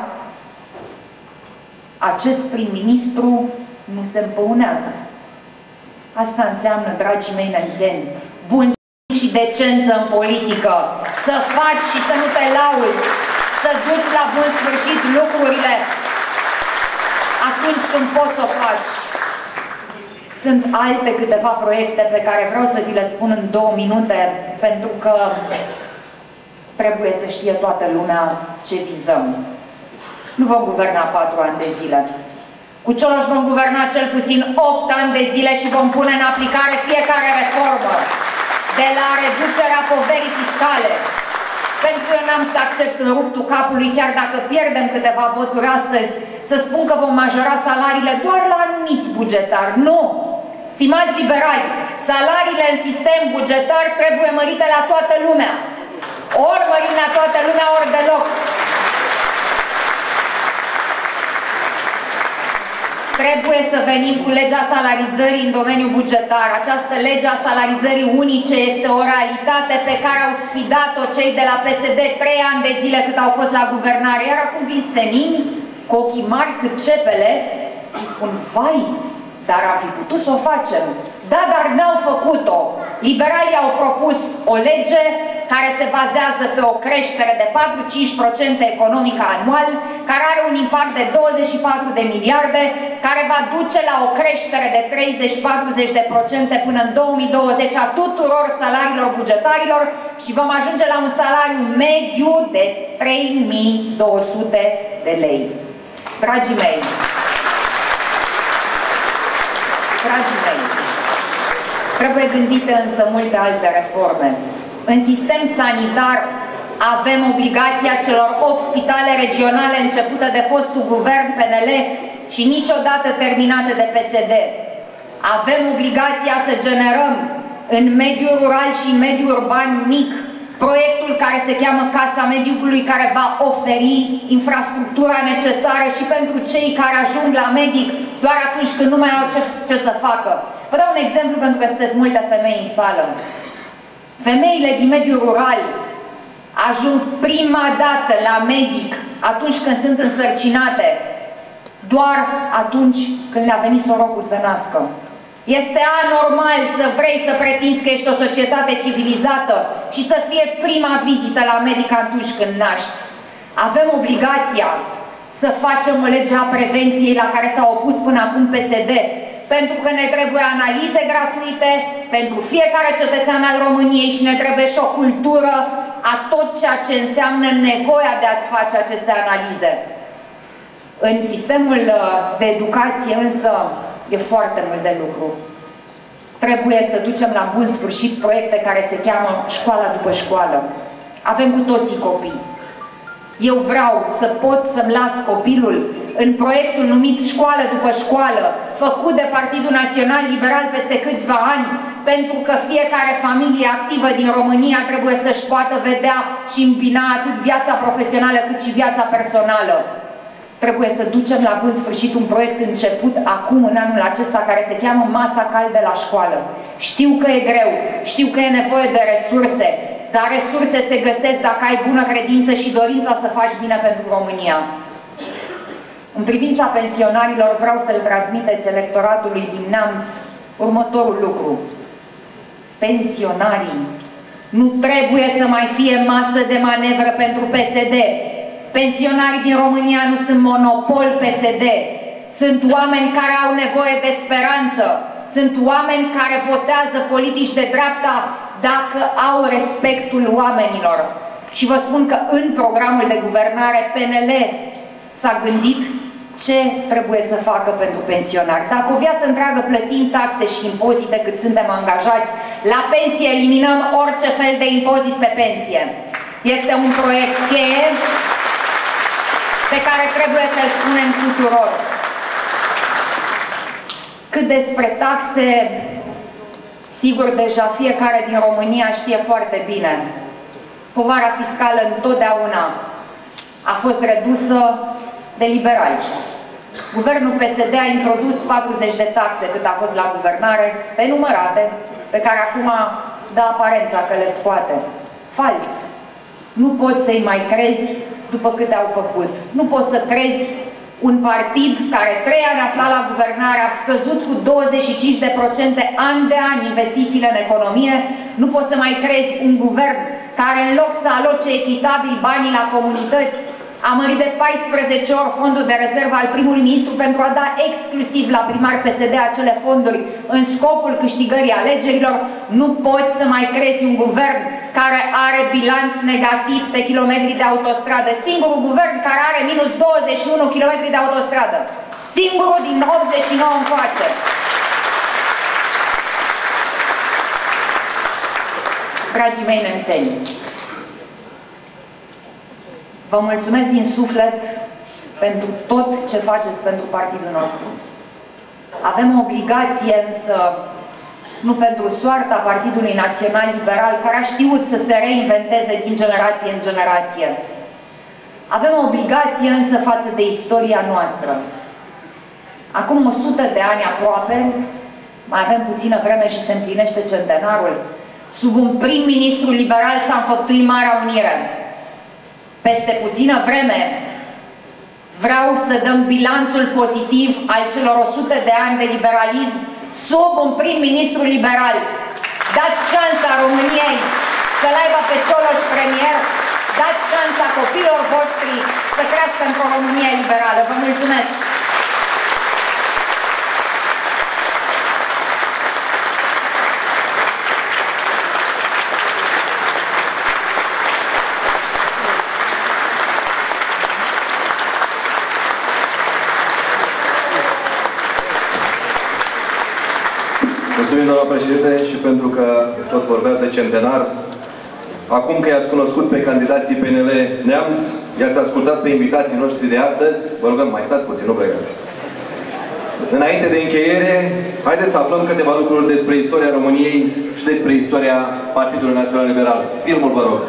Speaker 12: acest prim-ministru nu se împăunează. Asta înseamnă, dragii mei nemțeni, bun și decență în politică. Să faci și să nu te lauzi. Să duci la bun sfârșit lucrurile atunci când poți să o faci. Sunt alte câteva proiecte pe care vreau să vi le spun în 2 minute, pentru că trebuie să știe toată lumea ce vizăm. Nu vom guverna 4 ani de zile. Cu Cioloș vom guverna cel puțin 8 ani de zile și vom pune în aplicare fiecare reformă, de la reducerea poverii fiscale. Pentru că eu n-am să accept în ruptul capului, chiar dacă pierdem câteva voturi astăzi, să spun că vom majora salariile doar la anumiți bugetari. Nu! Stimați liberali, salariile în sistem bugetar trebuie mărite la toată lumea. Ori mărim la toată lumea, ori deloc. Trebuie să venim cu legea salarizării în domeniul bugetar. Această lege a salarizării unice este o realitate pe care au sfidat-o cei de la PSD 3 ani de zile cât au fost la guvernare. Iar acum vin senini cu ochii mari cât cepele și spun: vai, dar am fi putut să o facem. Da, dar n-au făcut-o. Liberalii au propus o lege care se bazează pe o creștere de 4-5% economică anual, care are un impact de 24 de miliarde, care va duce la o creștere de 30-40% până în 2020 a tuturor salariilor bugetarilor și vom ajunge la un salariu mediu de 3200 de lei. Dragii mei, trebuie gândite însă multe alte reforme. În sistem sanitar avem obligația celor 8 spitale regionale începute de fostul guvern PNL și niciodată terminate de PSD. Avem obligația să generăm în mediul rural și în mediul urban mic proiectul care se cheamă Casa Medicului, care va oferi infrastructura necesară și pentru cei care ajung la medic doar atunci când nu mai au ce să facă. Vă dau un exemplu pentru că sunteți multe femei în sală. Femeile din mediul rural ajung prima dată la medic atunci când sunt însărcinate, doar atunci când le-a venit sorocul să nască. Este anormal să vrei să pretinzi că ești o societate civilizată și să fie prima vizită la medic atunci când naști. Avem obligația să facem o lege a prevenției la care s-a opus până acum PSD, pentru că ne trebuie analize gratuite pentru fiecare cetățean al României și ne trebuie și o cultură a tot ceea ce înseamnă nevoia de a-ți face aceste analize. În sistemul de educație însă e foarte mult de lucru. Trebuie să ducem la bun sfârșit proiecte care se cheamă Școala după școală. Avem cu toții copii. Eu vreau să pot să-mi las copilul în proiectul numit Școală după școală, făcut de Partidul Național Liberal peste câțiva ani, pentru că fiecare familie activă din România trebuie să-și poată vedea și îmbina atât viața profesională cât și viața personală. Trebuie să ducem la bun sfârșit un proiect început acum, în anul acesta, care se cheamă Masa caldă la școală. Știu că e greu, știu că e nevoie de resurse, dar resurse se găsesc dacă ai bună credință și dorința să faci bine pentru România. În privința pensionarilor vreau să-l transmiteți electoratului din Neamț următorul lucru. Pensionarii nu trebuie să mai fie masă de manevră pentru PSD. Pensionarii din România nu sunt monopol PSD. Sunt oameni care au nevoie de speranță. Sunt oameni care votează politici de dreapta dacă au respectul oamenilor. Și vă spun că în programul de guvernare PNL s-a gândit ce trebuie să facă pentru pensionari. Dacă o viață întreagă plătim taxe și impozite cât suntem angajați, la pensie eliminăm orice fel de impozit pe pensie. Este un proiect cheie pe care trebuie să-l spunem tuturor. Cât despre taxe, sigur, deja fiecare din România știe foarte bine. Povara fiscală întotdeauna a fost redusă de liberali. Guvernul PSD a introdus 40 de taxe cât a fost la guvernare, nenumărate, pe care acum dă aparența că le scoate. Fals. Nu poți să-i mai crezi după câte au făcut. Nu poți să crezi un partid care 3 ani aflat la guvernare a scăzut cu 25% an de an investițiile în economie. Nu poți să mai crezi un guvern care în loc să aloce echitabil banii la comunități, a mărit de 14 ori fondul de rezervă al primului ministru pentru a da exclusiv la primar PSD acele fonduri în scopul câștigării alegerilor. Nu poți să mai crezi un guvern care are bilanț negativ pe kilometri de autostradă. Singurul guvern care are minus 21 km de autostradă. Singurul din 89 încoace. Dragii mei nemțeni, vă mulțumesc din suflet pentru tot ce faceți pentru partidul nostru. Avem o obligație însă, nu pentru soarta Partidului Național Liberal, care a știut să se reinventeze din generație în generație. Avem o obligație însă față de istoria noastră. Acum 100 de ani aproape, mai avem puțină vreme și se împlinește centenarul, sub un prim-ministru liberal s-a înfăptuit Marea Unire. Peste puțină vreme vreau să dăm bilanțul pozitiv al celor 100 de ani de liberalism sub un prim-ministru liberal. Dați șansa României să-l aibă pe Cioloș premier, dați șansa copiilor voștri să crească într-o Românie liberală. Vă mulțumesc!
Speaker 1: Mulțumim, doamna președinte, și pentru că tot vorbeați de centenar. Acum că i-ați cunoscut pe candidații PNL Neamț, i-ați ascultat pe invitații noștri de astăzi, vă rugăm, mai stați puțin, nu plecați. Înainte de încheiere, haideți să aflăm câteva lucruri despre istoria României și despre istoria Partidului Național Liberal. Filmul, vă rog.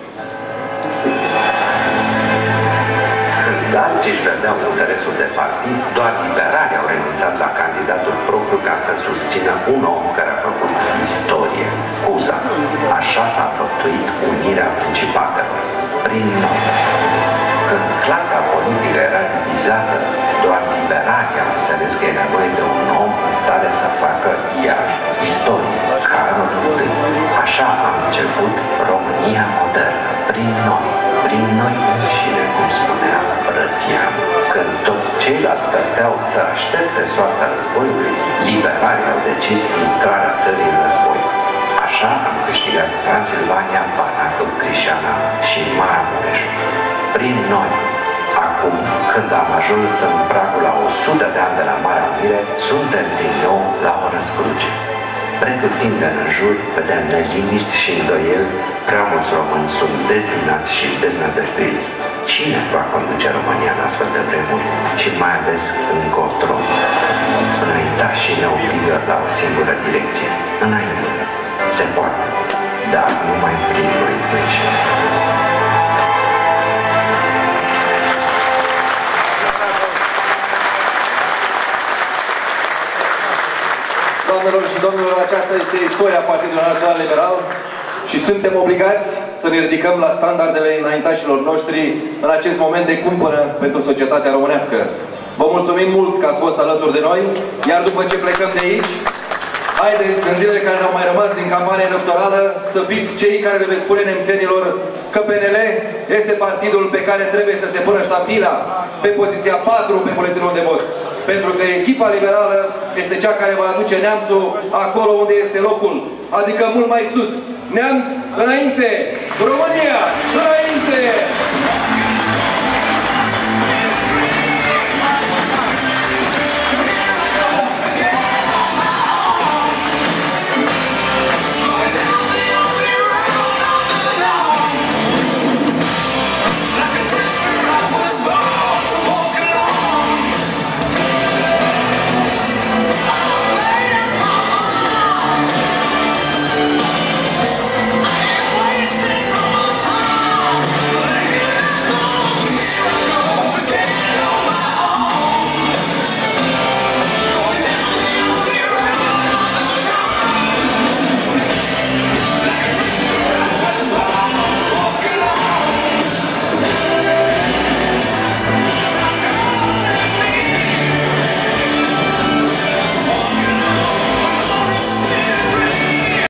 Speaker 13: Când alții își vedeau interesul de partid, doar liberalii au renunțat la candidatul propriu ca să susțină un om care a făcut istorie. Cuza. Așa s-a înfăptuit unirea principatelor. Prin Când clasa politică era divizată, doar liberalii au înțeles credeți că e nevoie de un om în stare să facă iar istorie? Carol I. Așa a început România modernă, prin noi înșine, cum spunea Brătian. Când toți ceilalți stăteau să aștepte soarta războiului, liberalii au decis intrarea țării în război. Așa am câștigat Transilvania, Banatul, Crișana și Maramureșul. Prin noi. Acum, când am ajuns în pragul la 100 de ani de la Marea Unire, suntem din nou la o răscruce. Pretutindeni în jur, vedem neliniști și îndoieli, prea mulți români sunt dezbinați și deznădăjduiți. Cine va conduce România în astfel de vremuri și mai ales încotro? Înaintașii ne obligă la o singură direcție. Înainte. Se poate, dar numai prin noi înșine.
Speaker 1: Doamnelor și domnilor, aceasta este istoria Partidului Național Liberal și suntem obligați să ne ridicăm la standardele înaintașilor noștri în acest moment de cumpănă pentru societatea românească. Vă mulțumim mult că ați fost alături de noi, iar după ce plecăm de aici, haideți, în zilele care ne-au mai rămas din campania electorală, să fiți cei care le veți spune nemțenilor că PNL este partidul pe care trebuie să se pună ștampila pe poziția 4 pe buletinul de vot. Pentru că echipa liberală este cea care va aduce Neamțul acolo unde este locul, adică mult mai sus. Neamț înainte! România înainte!